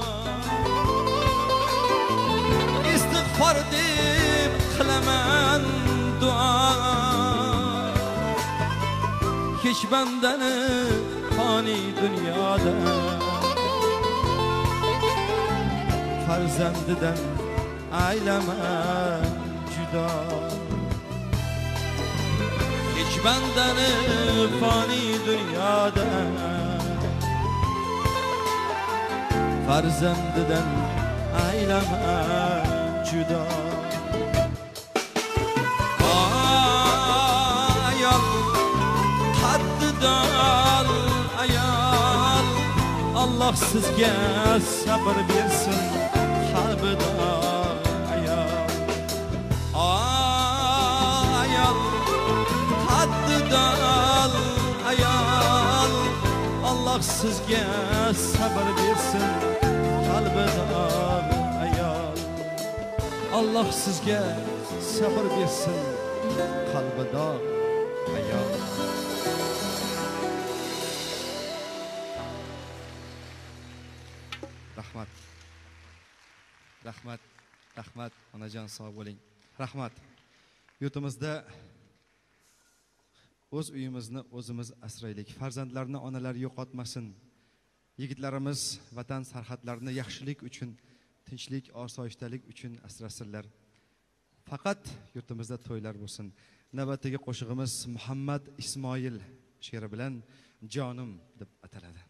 istig'for deb qilaman duo hech bandani fani dunyoda farzandidan aylama judo hech bandani fani dunyoda farzandidan aylama judo ayol Allah sizga sabr bersin qalbida ayol ayol haddidan ayol Allah sizga sabr bersin qalbida ayol Allah sizga sabr bersin qalbida ayol rahmat rahmat rahmat onajon sog' bo'ling rahmat yurtimizda o'z uyimizni o'zimiz asraylik farzandlarni onalar yo'qotmasin yigitlarimiz vatan sarhadlarini yaxshilik uchun tinchlik osoyishtalik uchun asrasinlar faqat yurtimizda to'ylar bo'lsin navbatdagi qo'shig'imiz Muhammad Ismoil she'ri bilan jonim deb ataladi.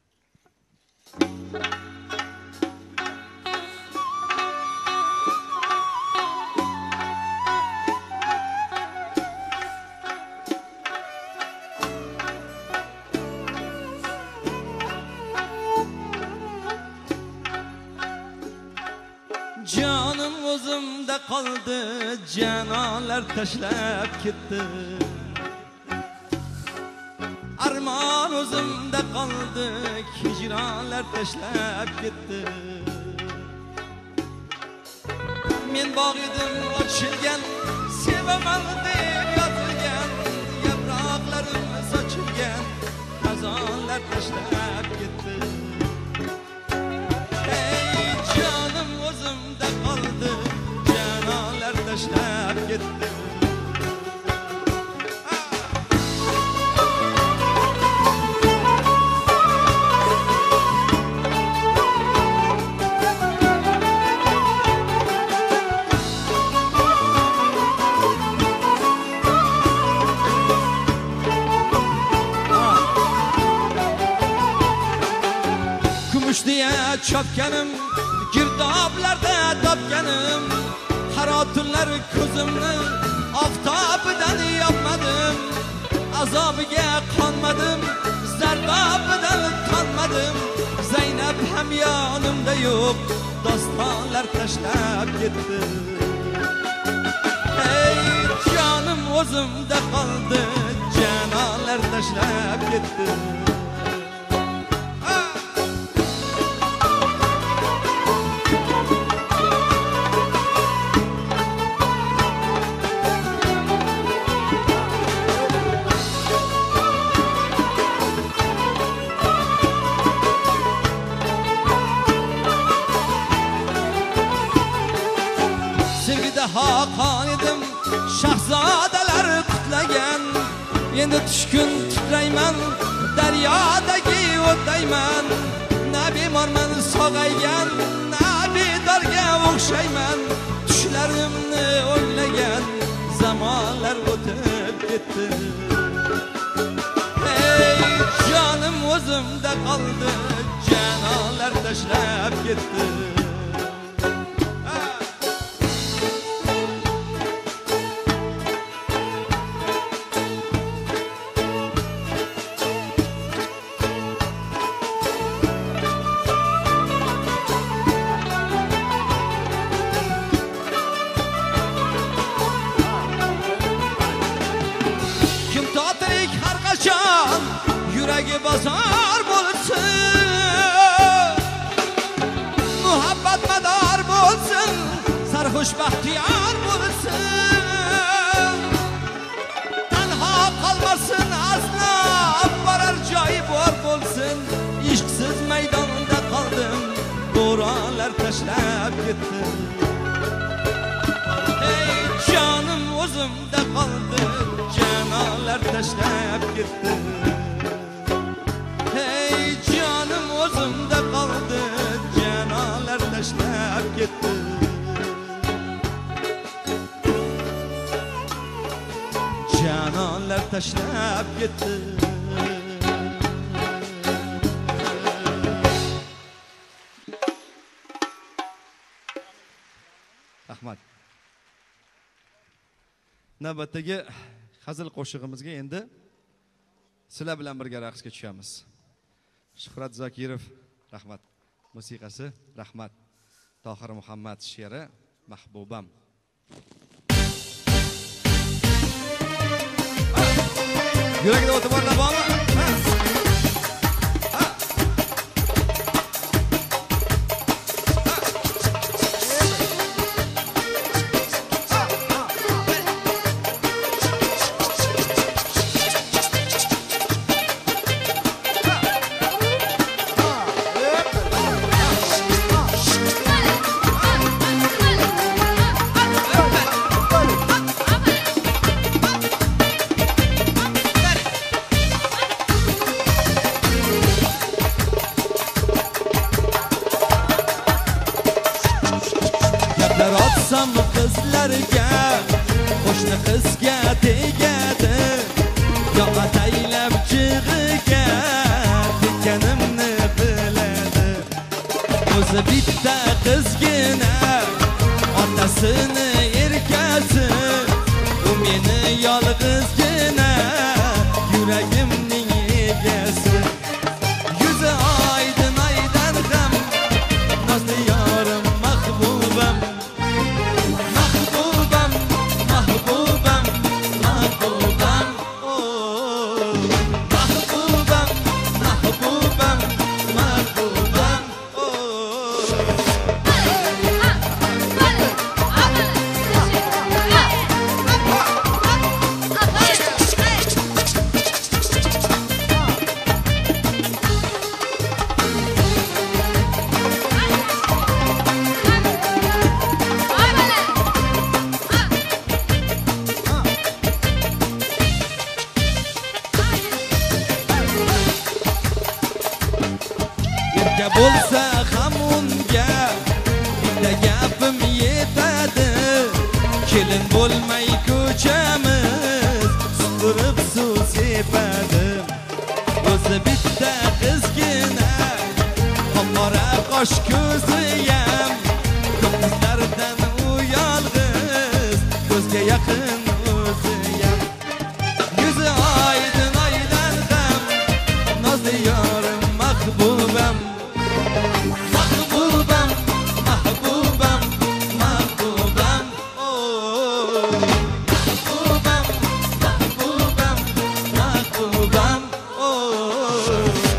Canım o'zimda qoldi, janolar tashlab ketdi. armon o'zimda qoldi, hijronlar tashlab ketdi. Men bog' edim ochilgan, sevaman deb yozilgan, yaproqlarim sochilgan, xazonlar tashlab ketdi. Ey jonim o'zimda qoldi, janonlar tashlab ketdi. Diye çopkanım, girdoblarda topganim, harotunlar ko'zimni oftobidan yopmadim, azobiga qonmadim, zardobidan tonmadim. Zaynab ham yonimda yo'q, dostonlar tashlab ketdi. Ey jonim o'zimda qoldi, janonlar tashlab ketdi. Hakan edim, shahzodalar qutlagan, endi tushkun titrayman, daryodagi o'tayman. Na bemorman sog'aygan, na bedorga o'xshayman. Tushlarimni o'ylagan, zamonlar o'tib ketdi. Ey jonim o'zimda qoldi, janonlar tashlab ketdi. Yuragi bozor bo'lsin, muhabbat mador bo'lsin, sarxush baxtiyor bo'lsin. Tanho qolmasin, aslo borar joyi bor bo'lsin. Ishqsiz maydonda qoldim, bo'ronlar tashlab ketdi. Ey jonim o'zimda qoldi, janonlar tashlab ketdi. Ey jonim o'zimda qoldi, janonlar tashlab ketdi. Janonlar tashlab ketdi. Rahmat. Navbatdagi hazil qo'shig'imizga endi sizlar bilan birga raqsga tushamiz. Shuhrat Zokirov, rahmat. Musiqasi, rahmat. Tohir Muhammad she'ri, Mahbubam. Yuragida o'tib borlar bormi? Qizlarga, qo'shni qizga tegadi, yo ataylab jig'iga tekanimni biladi. O'zi bitta qizgina, otasini erkasi, u meni yolg'izgina, yuragimning egasi. Yuzi oydin oydan ham, nozli yorim mahbubam. Mahbubam, mahbubam, mahbubam, oh, mahbubam. aka bo'lsa ham unga bitta gapim yetadi. Kelin bo'lmay ko'chamiz supurib suv sepadi. O'zi bitta qizgina qora qosh ko'ziyam, ko'zlardan u yolg'iz, ko'zga yaqin o'ziyam. Yuzi oydin aylangan nozli yorim mahbubam, mahbubam, mahbubam, mahbubam, oh, mahbubam, mahbubam, mahbubam, oh.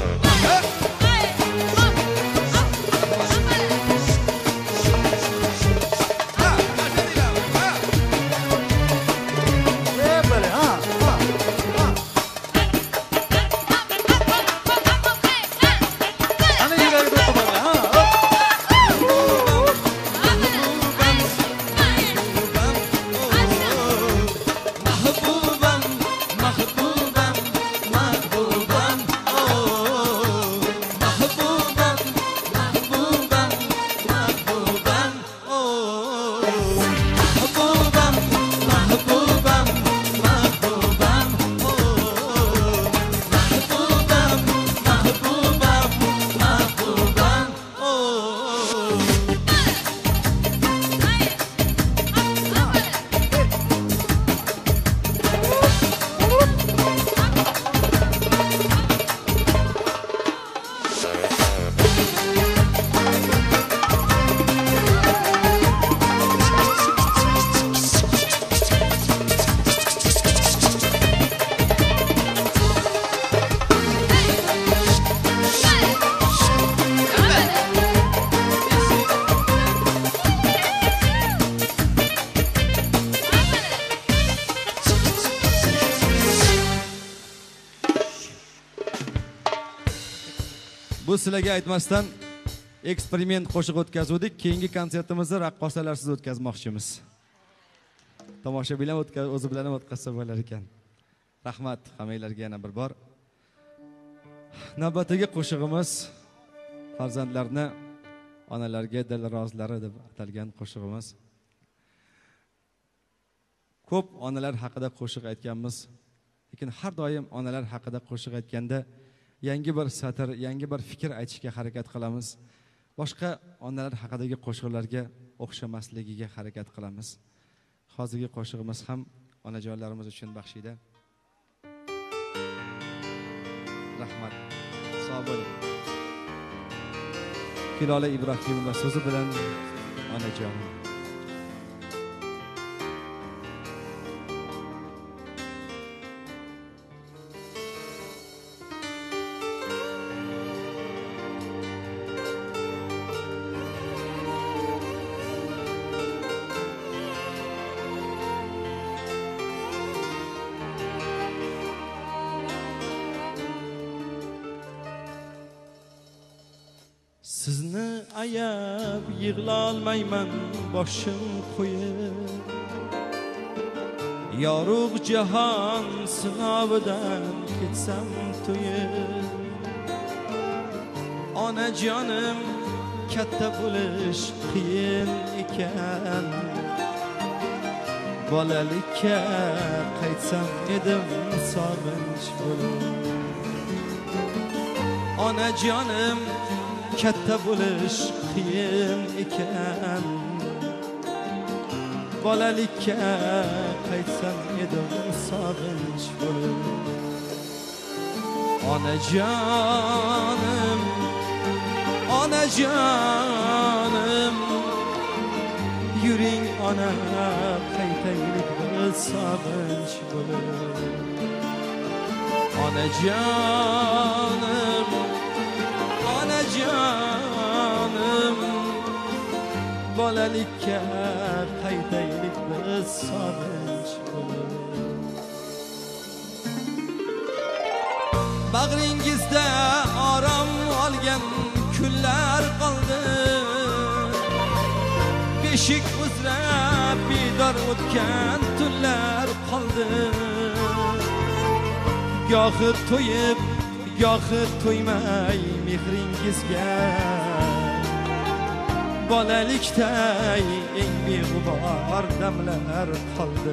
Bu sizlarga aytmasdan eksperiment qo'shiq o'tkazdik. Keyingi konsertimizni raqqosalarsiz o'tkazmoqchimiz. Tomoshabinlar o'zi bilan ham o'tkazsa bo'lar ekan. Rahmat hammanglarga yana bir bor. Navbatdagi qo'shig'imiz farzandlarni onalarga dil rozlari deb atalgan qo'shig'imiz. Ko'p onalar haqida qo'shiq aytganmiz, lekin har doim onalar haqida qo'shiq aytganda yangi bir satr, yangi bir fikr aytishga harakat qilamiz. Boshqa onalar haqidagi qo'shiqlarga o'xshamasligiga harakat qilamiz. Hozirgi qo'shig'imiz ham onajonlarimiz uchun baxshida. Rahmat. Sog' bo'ling. Hilola Ibrohimova so'zi bilan onajon. Sizni ayab yig'lolmayman boshim qo'yib, yorug' jahon sinovidan ketsam to'yib. Onajonim katta bo'lish qiyin ekan, bolalikka qaytsam edim sog'inch bo'lib. Onajonim katta bo'lish qiyin ekan, bolalikka qaytsam edim sog'inch bo'lib. Onajonim, onajonim, yuring ona qaytaylik biz sog'inch bo'lib. Onajonim, onajonim, bolalikka qaytaylik biz sog'inch bo'lib. Bag'ringizda orom olgan kunlar qoldi, beshik uzra bedor o'tgan tunlar qoldi. Gohi to'yib, gohi to'ymay mehringizga bolalikday eng beg'ubor damlar qoldi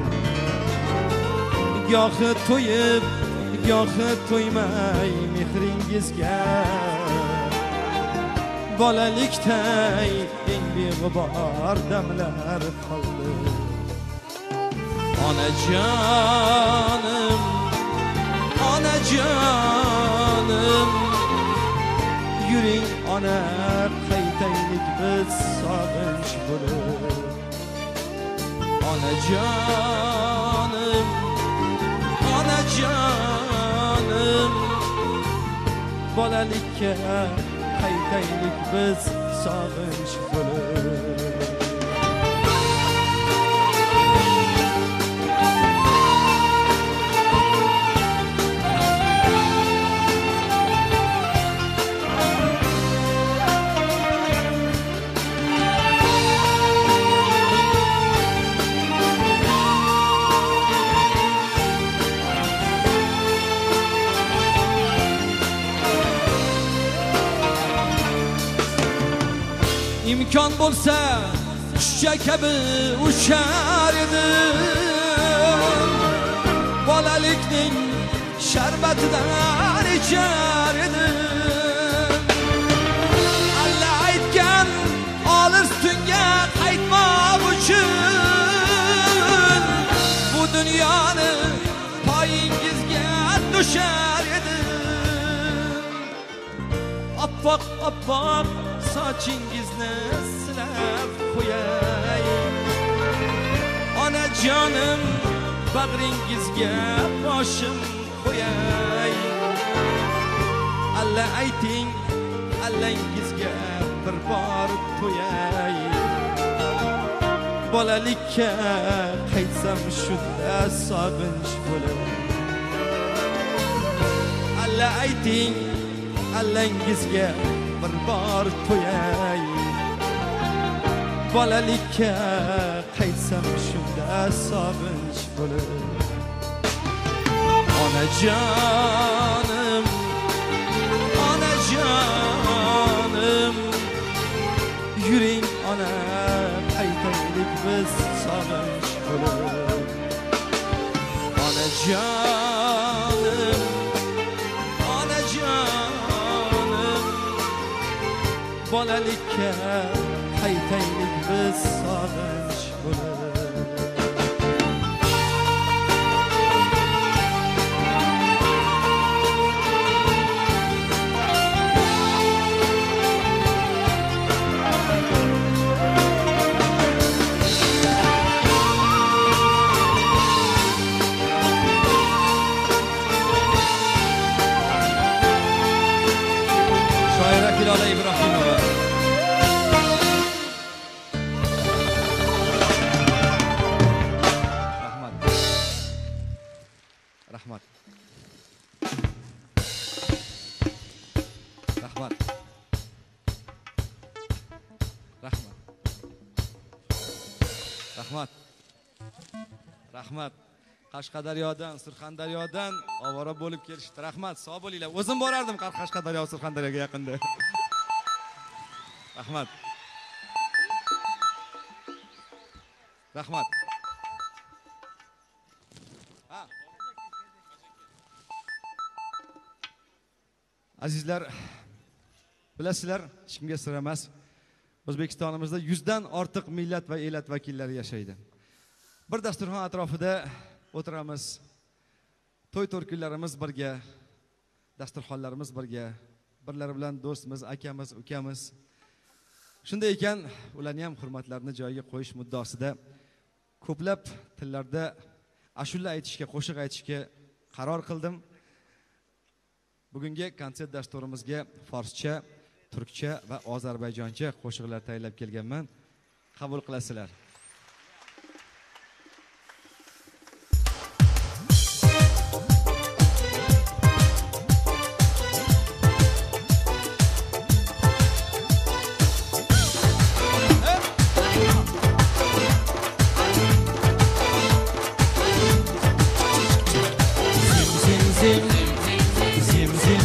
gohi to'yib gohi to'ymay mehringizga bolalikday eng beg'ubor damlar qoldi onajonim onajonim yuring ona qaytaylik biz sog'inch bo'lib onajonim onajonim bolalikka qaytaylik biz sog'inch bo'lib imkon bo'lsa qushcha kabi uchar edim bolalikning sharbatidan ichar edim alla aytgan olis tunga qaytmoq uchun bu dunyoni poyingizga tushar edim oppoq oppoq sochingizni silab qo'yay onajonim bag'ringizga boshim qo'yay alla ayting allangizga bir bor to'yay bolalikka qaytsam shunda sog'inch bo'lib alla ayting allangizga bir bor to'yay bolalikka qaytsam shunda sog'inch bo'lib onajonim onajonim yuring ona qaytaylik biz sog'inch bo'lib onajonim onajonim bolalikka qaytaylik biz sog'inch bo'lib shoira Hilola Ibrohimova rahmat rahmat rahmat rahmat rahmat Qashqadaryodan Surxondaryodan ovora bo'lib kelishdi rahmat sog' bo'linglar o'zim borardim Qashqadaryo Surxondaryoga yaqinda rahmat rahmat azizlar bilasizlar hech kimga sir emas O'zbekistonimizda yuzdan ortiq millat va elat vakillari yashaydi bir dasturxon atrofida o'tiramiz to'y to'rkunlarimiz birga dasturxonlarimiz birga birlari bilan do'stmiz akamiz ukamiz shunday ekan ularni ham hurmatlarini joyiga qo'yish muddosida ko'plab tillarda ashula aytishga qo'shiq aytishga qaror qildim bugungi konsert dasturimizga forscha turkcha va ozarbayjoncha qo'shiqlar tayyorlab kelganman qabul qilasizlar Zim zim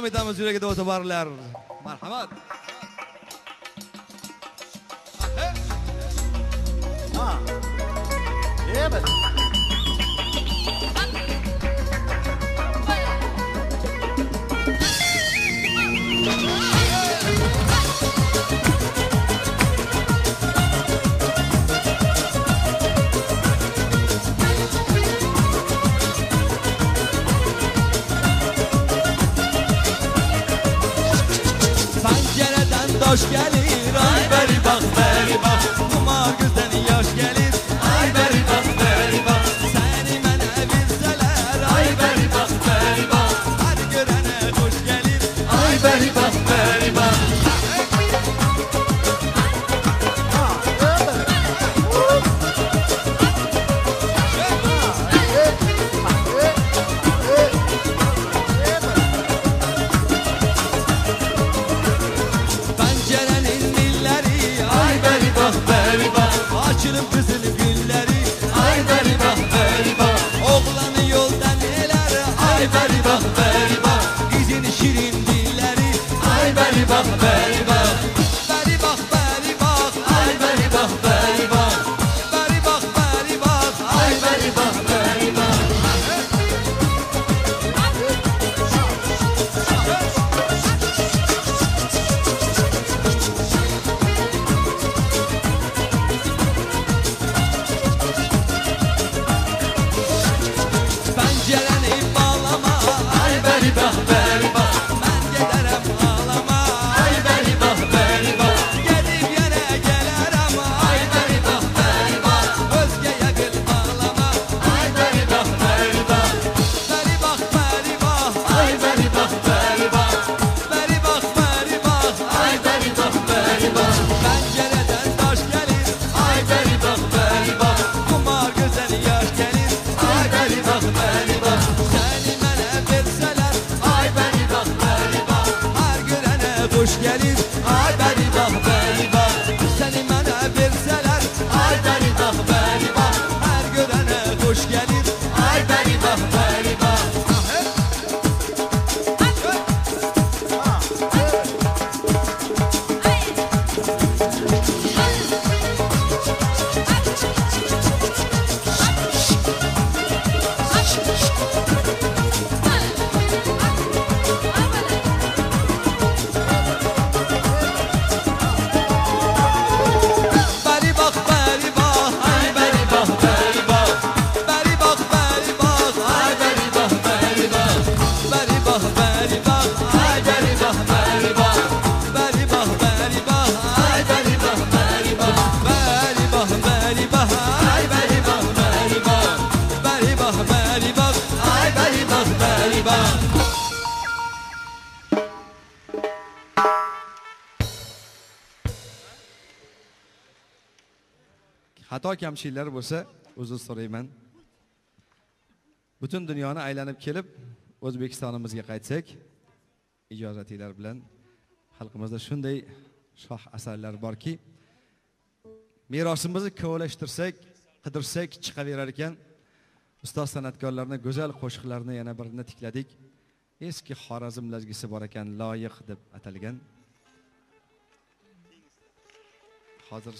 davom etamiz. Yuragida o'ta borlar. Marhamat. Ha. Evet. Hoş gelir, ay beri bak, beri bak. Kumar gözden yaş gelir, ay beri bak, beri bak. Seni mənə bilsələr, ay beri bak, beri bak. Hər görənə hoş gelir, ay beri bak, beri bak. Açılım kızıl gülleri, ay beri bak, beri bak. Oğlanı yoldan neler, ay beri bak, beri bak. Kızın şirin dilleri, ay beri bak, beri bak. Beri bak, beri bak, ay beri bak, beri bak. Beri bak, beri bak, ay beri bak, beri bak. Hoş gelir, ay beri bak, beri bak. Seni mənə versələr, ay beri bak, beri bak. Hər görənə hoş gelir, ay beri bak, beri bak. Xato kamchiliklar bo'lsa, uzr so'rayman. Butun dunyoni aylanib kelib, O'zbekistonimizga qaytsak, ijozatinglar bilan xalqimizda shunday shoh asarlar borki, merosimizni kovlashtirsak, qidirsak chiqaverar ekan. Ustoz san'atkorlarning go'zal qo'shiqlarini yana birini tikladik. Eski Xorazm lazgisi bor ekan, loyiq deb atalgan. Hozir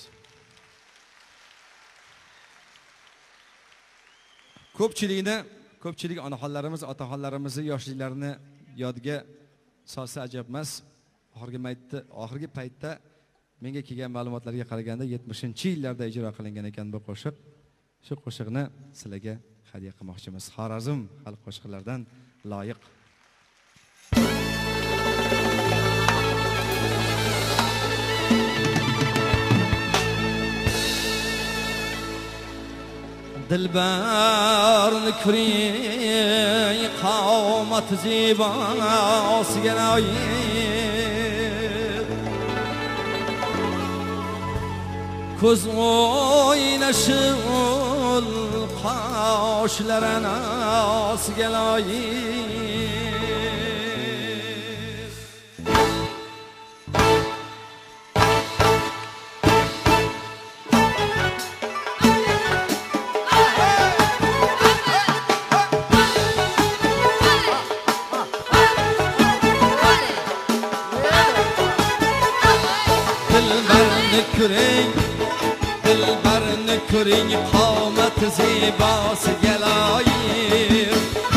ko'pchilikni, ko'pchilik onaxonlarimiz, otaxonlarimizni yoshliklarini yodga solsa ajab emas. Oxirgi paytda, oxirgi paytda menga kelgan ma'lumotlarga qaraganda yetmishinchi yillarda ijro qilingan ekan bu qo'shiq. Shu qo'shiqni sizlarga hadya qilmoqchimiz. Xorazm xalq qo'shiqlaridan loyiq. دلبر نکری قامت زیبا سگنایی کز oynashul qoshlarına sgelayi dilbarni ko'ring qomati zebosi galoyim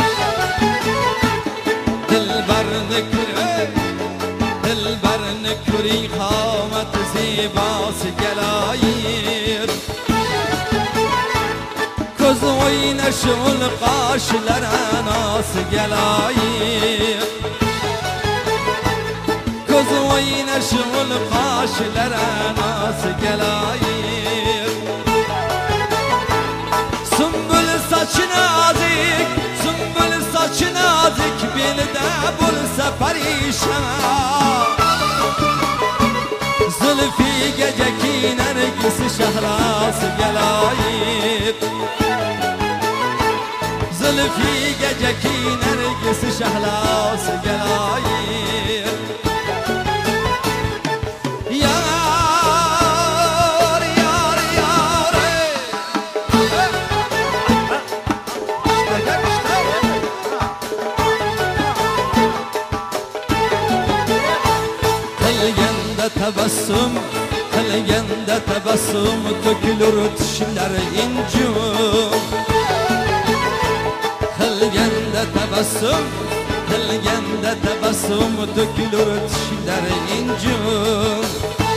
dilbarni ko'ring dilbarni ko'ring qomati zebosi galoyim ko'z o'ynashi ul qoshlar anasi galoyim ko'z o'ynashi ul qoshlar anasi galoyim sumbul sochi nozik sumbul sochi nozik belida bo'lsa parishon zulfiga jakinar gisi shahlosi galoyim zulfiga jakinar gisi shahlosi galoyim tabassum qilganda tabassum to'kilur tishlari injum qilganda tabassum qilganda tabassum to'kilur tishlari injum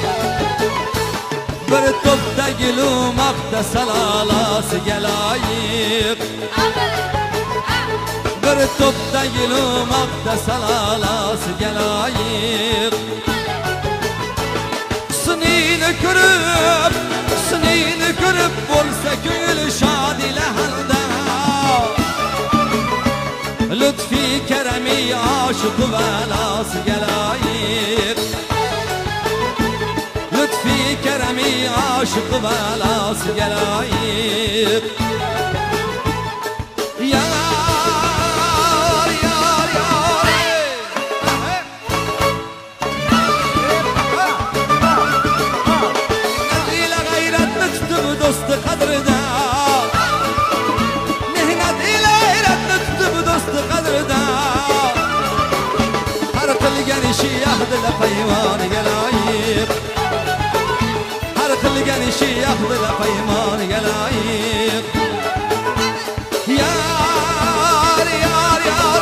bir to'pda gulmoqda salolasi galoyib bir to'pda gulmoqda salolasi galoyib Sunini ko'rib, sunini ko'rib bo'lsa ko'ngil shodi lahalda Lutfi karami oshiq valos galoyib Lutfi karami oshiq valos galoyib do'sti qadrida mehnat ila g'ayratni tutib do'sti qadrida har qilgan ishi ahdila paymoniga loyiq har qilgan ishi ahdila paymoniga loyiq yar yar yar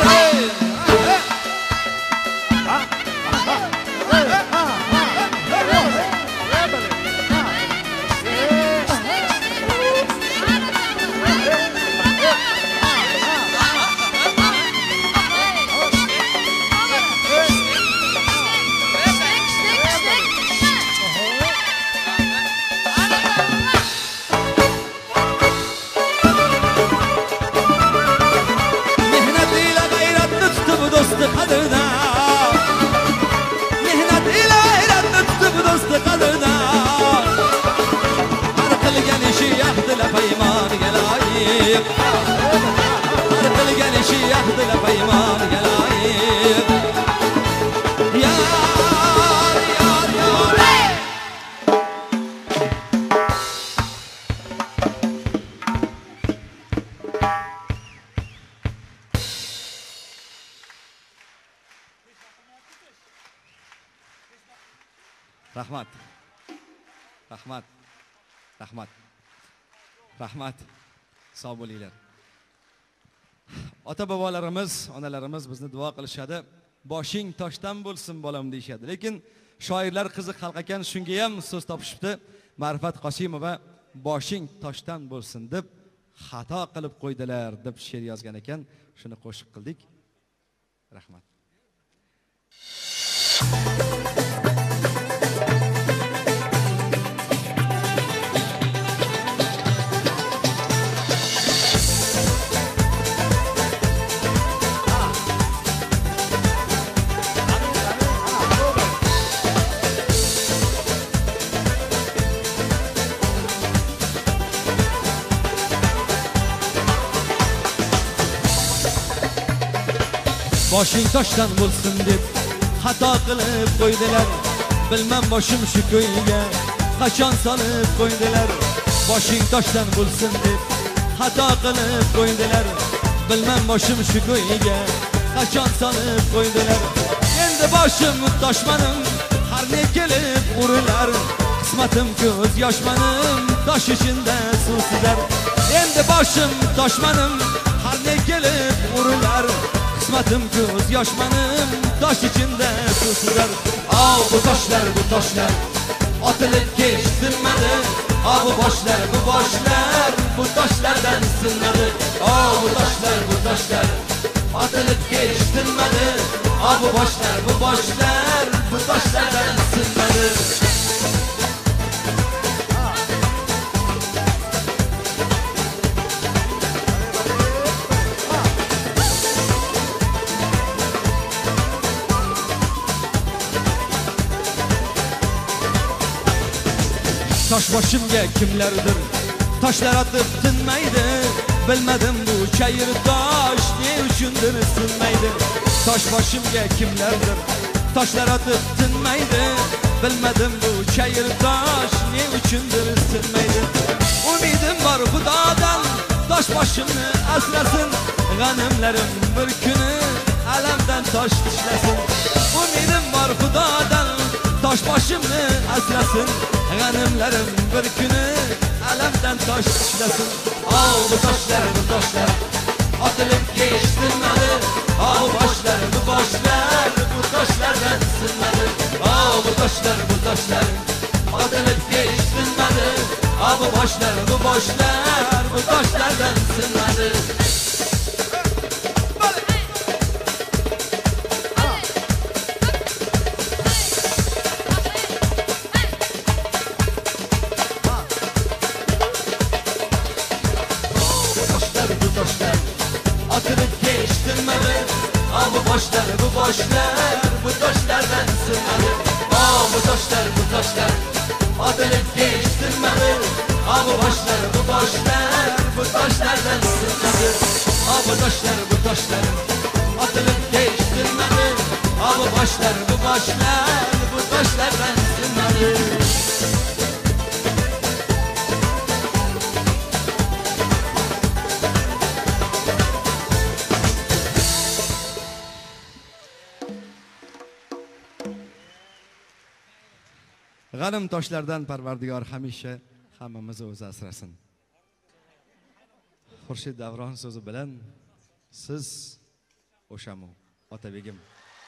rahmat rahmat rahmat rahmat sog' bo'linglar. Ota bobolarimiz, onalarimiz bizni duo qilishadi. Boshing toshdan bo'lsin bolam deyshadi. Lekin shoirlar qiziq xalq ekan, shunga ham so'z topishibdi. Ma'rifat Qosimova boshing toshdan bo'lsin deb xato qilib qo'ydilar deb she'r yozgan ekan. Shuni qo'shiq qildik. Rahmat. Boshing toshdan bo'lsin deb xato qilib qo'ydilar. Bilmam boshim shu ko'yga qachon solib qo'ydilar. Boshing toshdan bo'lsin deb xato qilib qo'ydilar. Bilmam boshim shu ko'yga qachon solib qo'ydilar. Endi boshim toshmanim har ne kelib urilar. Qismatim ko'z yoshmanim, tosh ichida suvsizlar. Endi boshim toshmanim, har ne kelib urilar. Qismatim ko'z yoshmanim, tosh ichida suvsizlar. Av bu toshlar, bu toshlar otilib kechtirmadi. Av bu boshlar, bu boshlar bu toshlardan sinmadi. Av bu toshlar, bu toshlar otilib kechtirmadi. Av bu boshlar, bu boshlar bu toshlardan sinmadi. Tosh boshimga kimlardir toshlar atib tinmaydi. Bilmadim bu chayir tosh ne uchundir sinmaydi. Tosh boshimga kimlardir toshlar atib tinmaydi. Bilmadim bu chayir tosh ne uchundir sinmaydi. Umidim bor Xudodan tosh boshimni asrasin. G'animlarim bir kuni alamdan tosh tishlasin. Umidim bor Xudodan tosh boshimni asrasin. G'animlarim bir kuni alamdan tosh tishlasin. Av bu toshlar, bu toshlar otilib kechtirmadi. Av bu boshlar, bu boshlar bu toshlardan sinmadi. Av bu toshlar, bu toshlar otilib kechtirmadi. Av bu boshlar, bu boshlar bu toshlardan sinmadi. Boshlar bu boshlar bu toshlardan sinmadi. Av bu toshlar, bu toshlar otilib kechtirmadi. Av bu boshlar, bu boshlar bu toshlardan sinmadi. Av bu toshlar, bu toshlar otilib kechtirmadi. Av bu boshlar, bu boshlar bu toshlardan sinmadi. G'anim toshlardan Parvardigor hamisha hammamizni o'zi asrasin. Xurshid Davron so'zi bilan siz o'shamu Otabegim.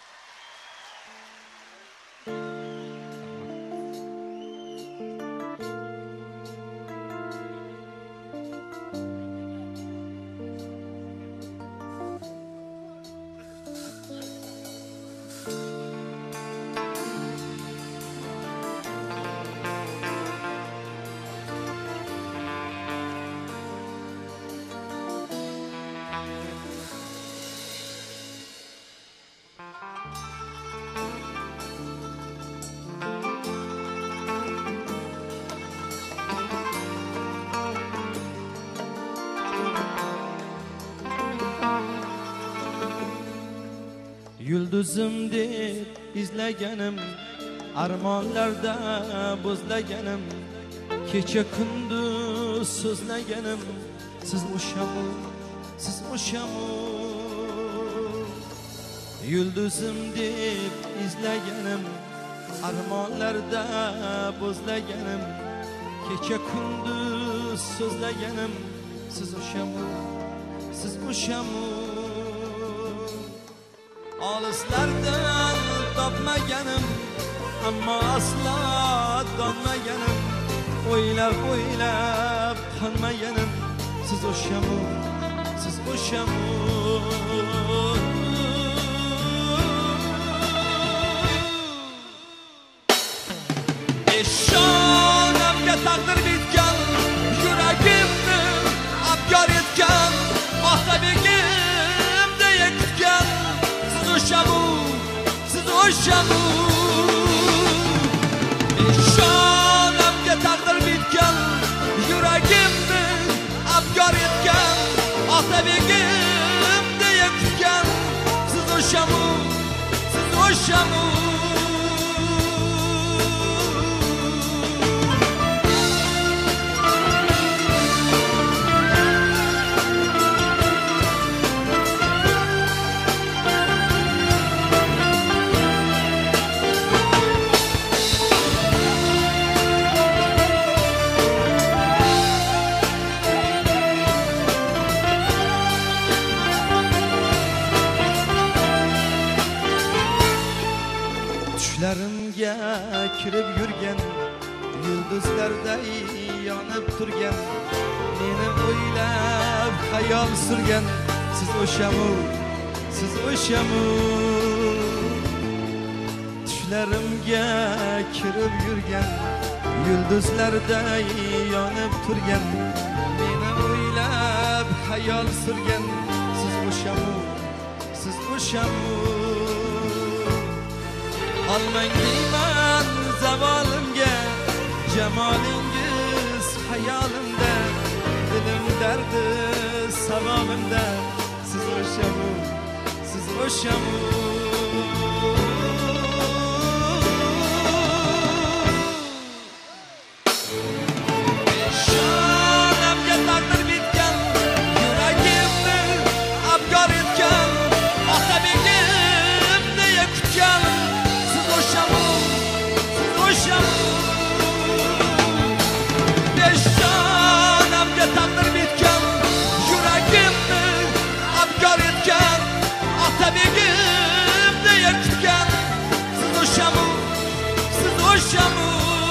Yulduzim deb izlaganim, armonlarda bo'zlaganim, kecha kunduz so'zlaganim, siz o'shamu, siz o'shamu. Yulduzim deb izlaganim, armonlarda bo'zlaganim, kecha kunduz so'zlaganim, siz o'shamu, siz o'shamu. Olislardan topmaganim, ammo aslo donmaganim, o'ylab o'ylab qonmaganim, siz o'shamu, siz o'shamu. Eshonamga taqdir bitgan, yuragimni abyor etgan, Otabegim deya kutgan, o'shamu, siz o'shamu. Eshonamga taqdir bitgan, yuragimni abyor etgan, Otabegim deya kutgan, turgan, meni o'ylab xayol surgan, siz o'shamu, siz o'shamu. Tushlarimga kirib yurgan, yulduzlarday yonib turgan, meni o'ylab xayol surgan, siz o'shamu, siz o'shamu. Olmang deyman zavolimga, jamolingiz hayolimda, dilim dardi savobimda, siz o'shamu, siz o'shamu. Shonamga taqdir bitgan, yuragimni abgor etgan, otabegim deya kutgan, siz o'shamu, siz o'shamu. Shonamga taqdir bitgan, yuragimni abgor etgan, otabegim deya kutgan, siz o'shamu, siz o'shamu.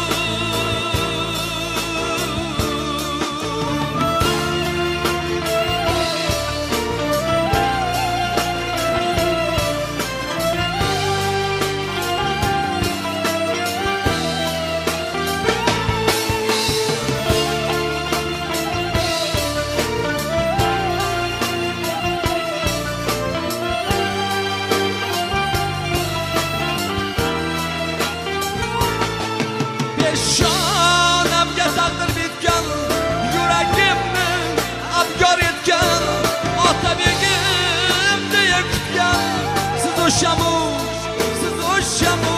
Shonamga taqdir bitgan, yuragimni abgor etgan, otabegim deya kutgan, siz o'shamu, siz o'shamu.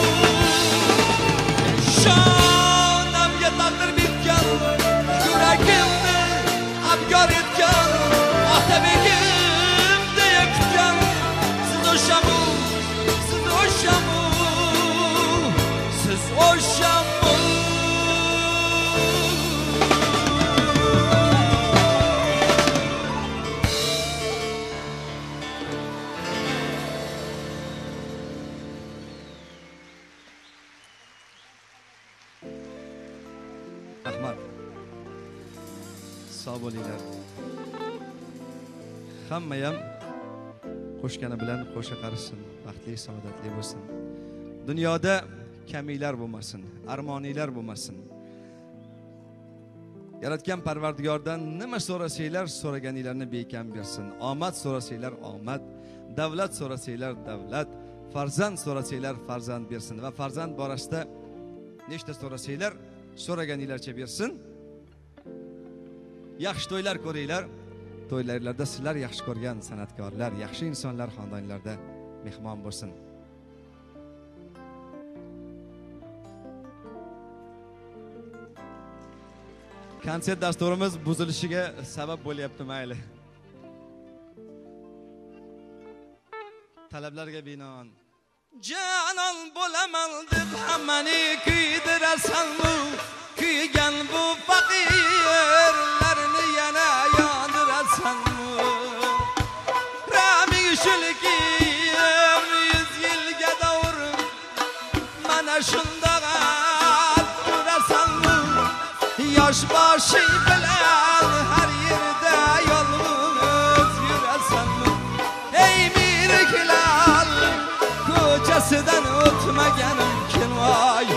Shonamga taqdir bitgan, yuragimni abgor etgan, otabegim deya kutgan, siz o'shamu, siz o'shamu, siz o'shamu. Rahmat. Sog' bo'linglar. Hamma ham qo'shgani bilan qo'sha qarishsin, baxtli, saodatli bo'lsin. Dunyoda kamiylar bo'lmasin, armoniylar bo'lmasin. Yaratgan Parvardigordan nima so'rasanglar, so'raganinglarni bekam bersin. Omad so'rasanglar omad, davlat so'rasanglar davlat, farzand so'rasanglar farzand bersin va farzand borasida nechta so'rasanglar so'raganinglarcha bersin. Yaxshi to'ylar ko'ringlar. To'ylarlarda sizlar yaxshi ko'rgan san'atkorlar, yaxshi insonlar xonadonlarda mehmon bo'lsin. Konsert dasturimiz buzilishiga sabab bo'lyapti, mayli. Talablarga binoan Canan bo'laman deb hammani kuydirasanmi? Kuygan bu faqirlarni yana yondirasanmi? Rami shulkim yuz yilga davr mana shunda turasanmi? Yosh boshing bilan har yerda yolg'iz yurasanmi? Ey miriklar, ko'chasidan o'tmaganim kim voy?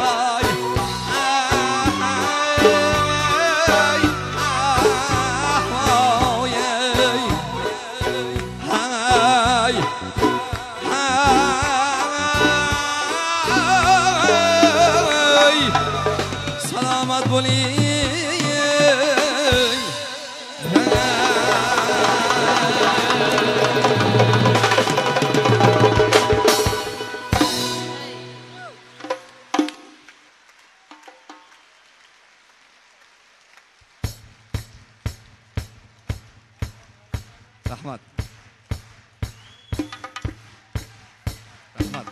Selamat bo'ling. Rahmat. Rahmat.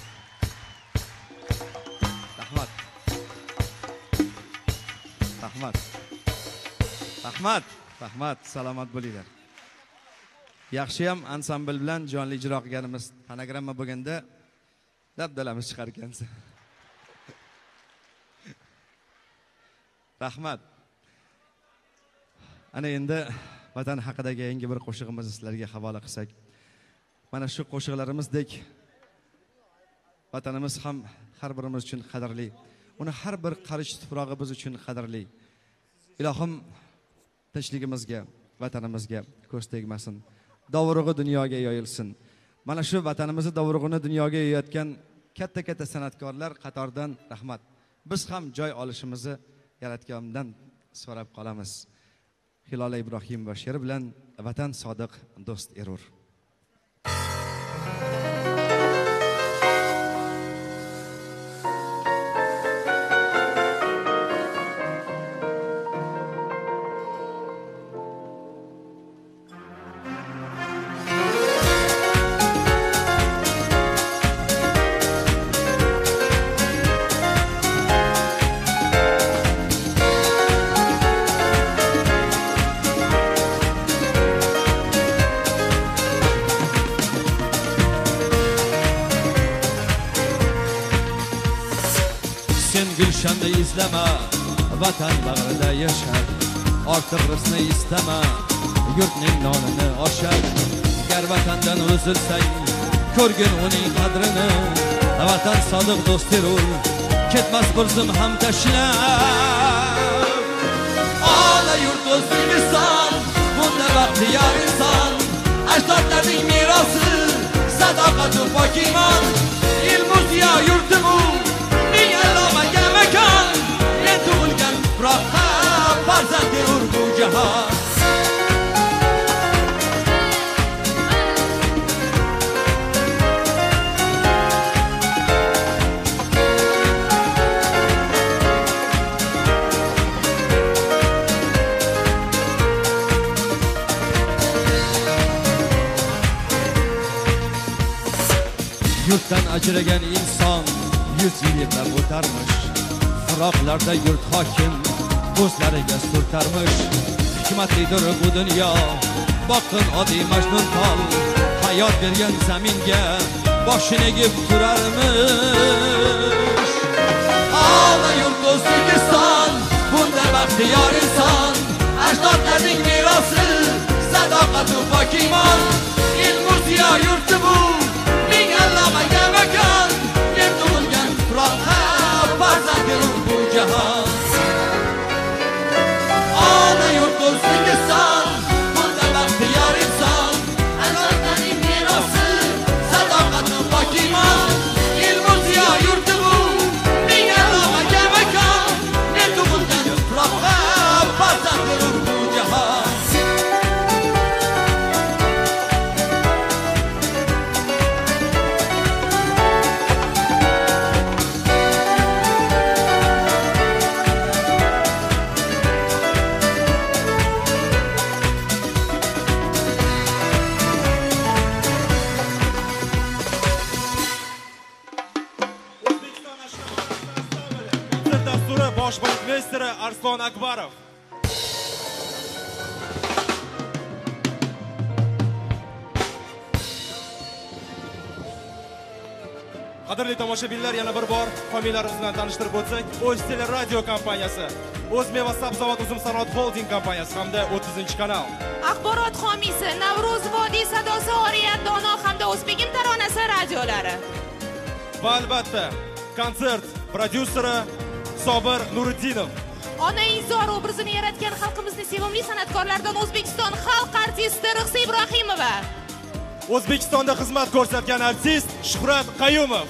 Rahmat. Rahmat. Rahmat. Rahmat. Salomat bo'linglar. Yaxshi ham ansambl bilan jonli ijro qilganimiz fonogramma bo'lganda dabdalamiz chiqar ekansiz. Rahmat. Ana endi vatan haqidagi yangi bir qo'shig'imizni sizlarga havola qilsak, mana shu qo'shiqlarimizdek vatanimiz ham har birimiz uchun qadrli. Uni har bir qarich tuprog'i biz uchun qadrli. Ilohim tinchligimizga, vatanimizga ko'z tegmasin. Dovrug'i dunyoga yoyilsin. Mana shu vatanimizni dovrug'ini dunyoga yoyayotgan katta-katta san'atkorlar qatoridan rahmat. Biz ham joy olishimizni yaratgandan so'rab qolamiz. Hilola Ibrohimova she'ri bilan Vatan sodiq do'st erur. Gülşanda izleme, vatan bağrida yaşar. Ortiq rizqni istama, yurtning nonini oshar. Gar vatandan uzilsang, ko'rgin uning qadrini. Vatan sodiq do'st terur, ketmas bir zum ham tashlab. Ona yurt O'zbekiston, bunda baxtiyor inson. Ajdodlarning merosi, sadoqat va pokimon. Ilmu ziyo yurtimu mekan, men tug'ilgan tuproqqa farzand terur bu jahon. Yurtdan ajragan inson yuz yil yetlab o'tarmish. Firoqlarda yurt hokim ko'zlariga surtarmish. Hikmatlidir bu dunyo, boqqin oddiy majnun tol. Hayot bergan zaminga boshini egib turarmish. Ona yurt O'zbekiston, bunda baxtiyor inson. Ajdodlarning merosi, sadoqat va pokimon. Ilmu ziyo yurti bu, ming allomaga makon. Men tug'ilgan tuproqqa farzand terur bu jahon. Ona yurt O'zbekiston, bunda baxtiyor inson. Ajdodlarning merosi, sadoqat va pokimon. Ilmu ziyo yurti bu, ming allomaga makon. Men tug'ilgan tuproqqa farzand terur bu jahon. Bosh balkmeysteri Arslon Akbarov. Qadrli tomoshabinlar, yana bir bor familiyamiz bilan tanishtirib o'tsak, O'ztel radio kompaniyasi, O'zmeva sabzavot uzum sanoat holding kompaniyasi hamda o'ttizinchi kanal. Axborot homiysi Navro'z vodiy sadosi Oriyat Dono hamda O'zbegim taronasi radiolari. Va albatta, konsert prodyuseri Sobir Nuriddinov. Ona Izor obrazini yaratgan xalqimizning sevimli san'atkorlaridan O'zbekiston xalq artisti Rixsa Ibrohimova. O'zbekistonda xizmat ko'rsatgan artist Shuhrat Qayumov.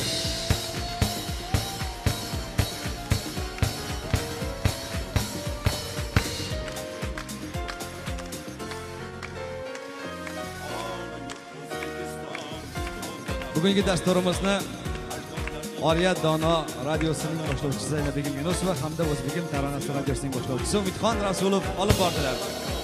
Bugungi dasturimizni Oriya Dono radiosining boshlovchisi Zaynabegim Yunusova hamda O'zbegim taronasi radiosining boshlovchisi Umidxon Rasulov olib bordilar.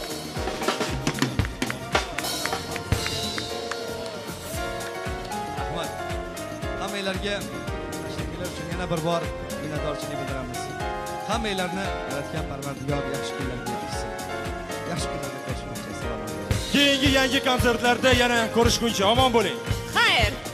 Rahmat. Hammanglarga tashakkurlar uchun yana bir bor minnatdorchilik bildiramiz. Hammanglarni yaratgan Parvardigor yaxshi kunlarga yetkazsin. Yaxshi kunlarga ko'rishguncha salomat bo'ling. Keyingi yangi konsertlarda yana ko'rishguncha omon bo'ling. Xayr.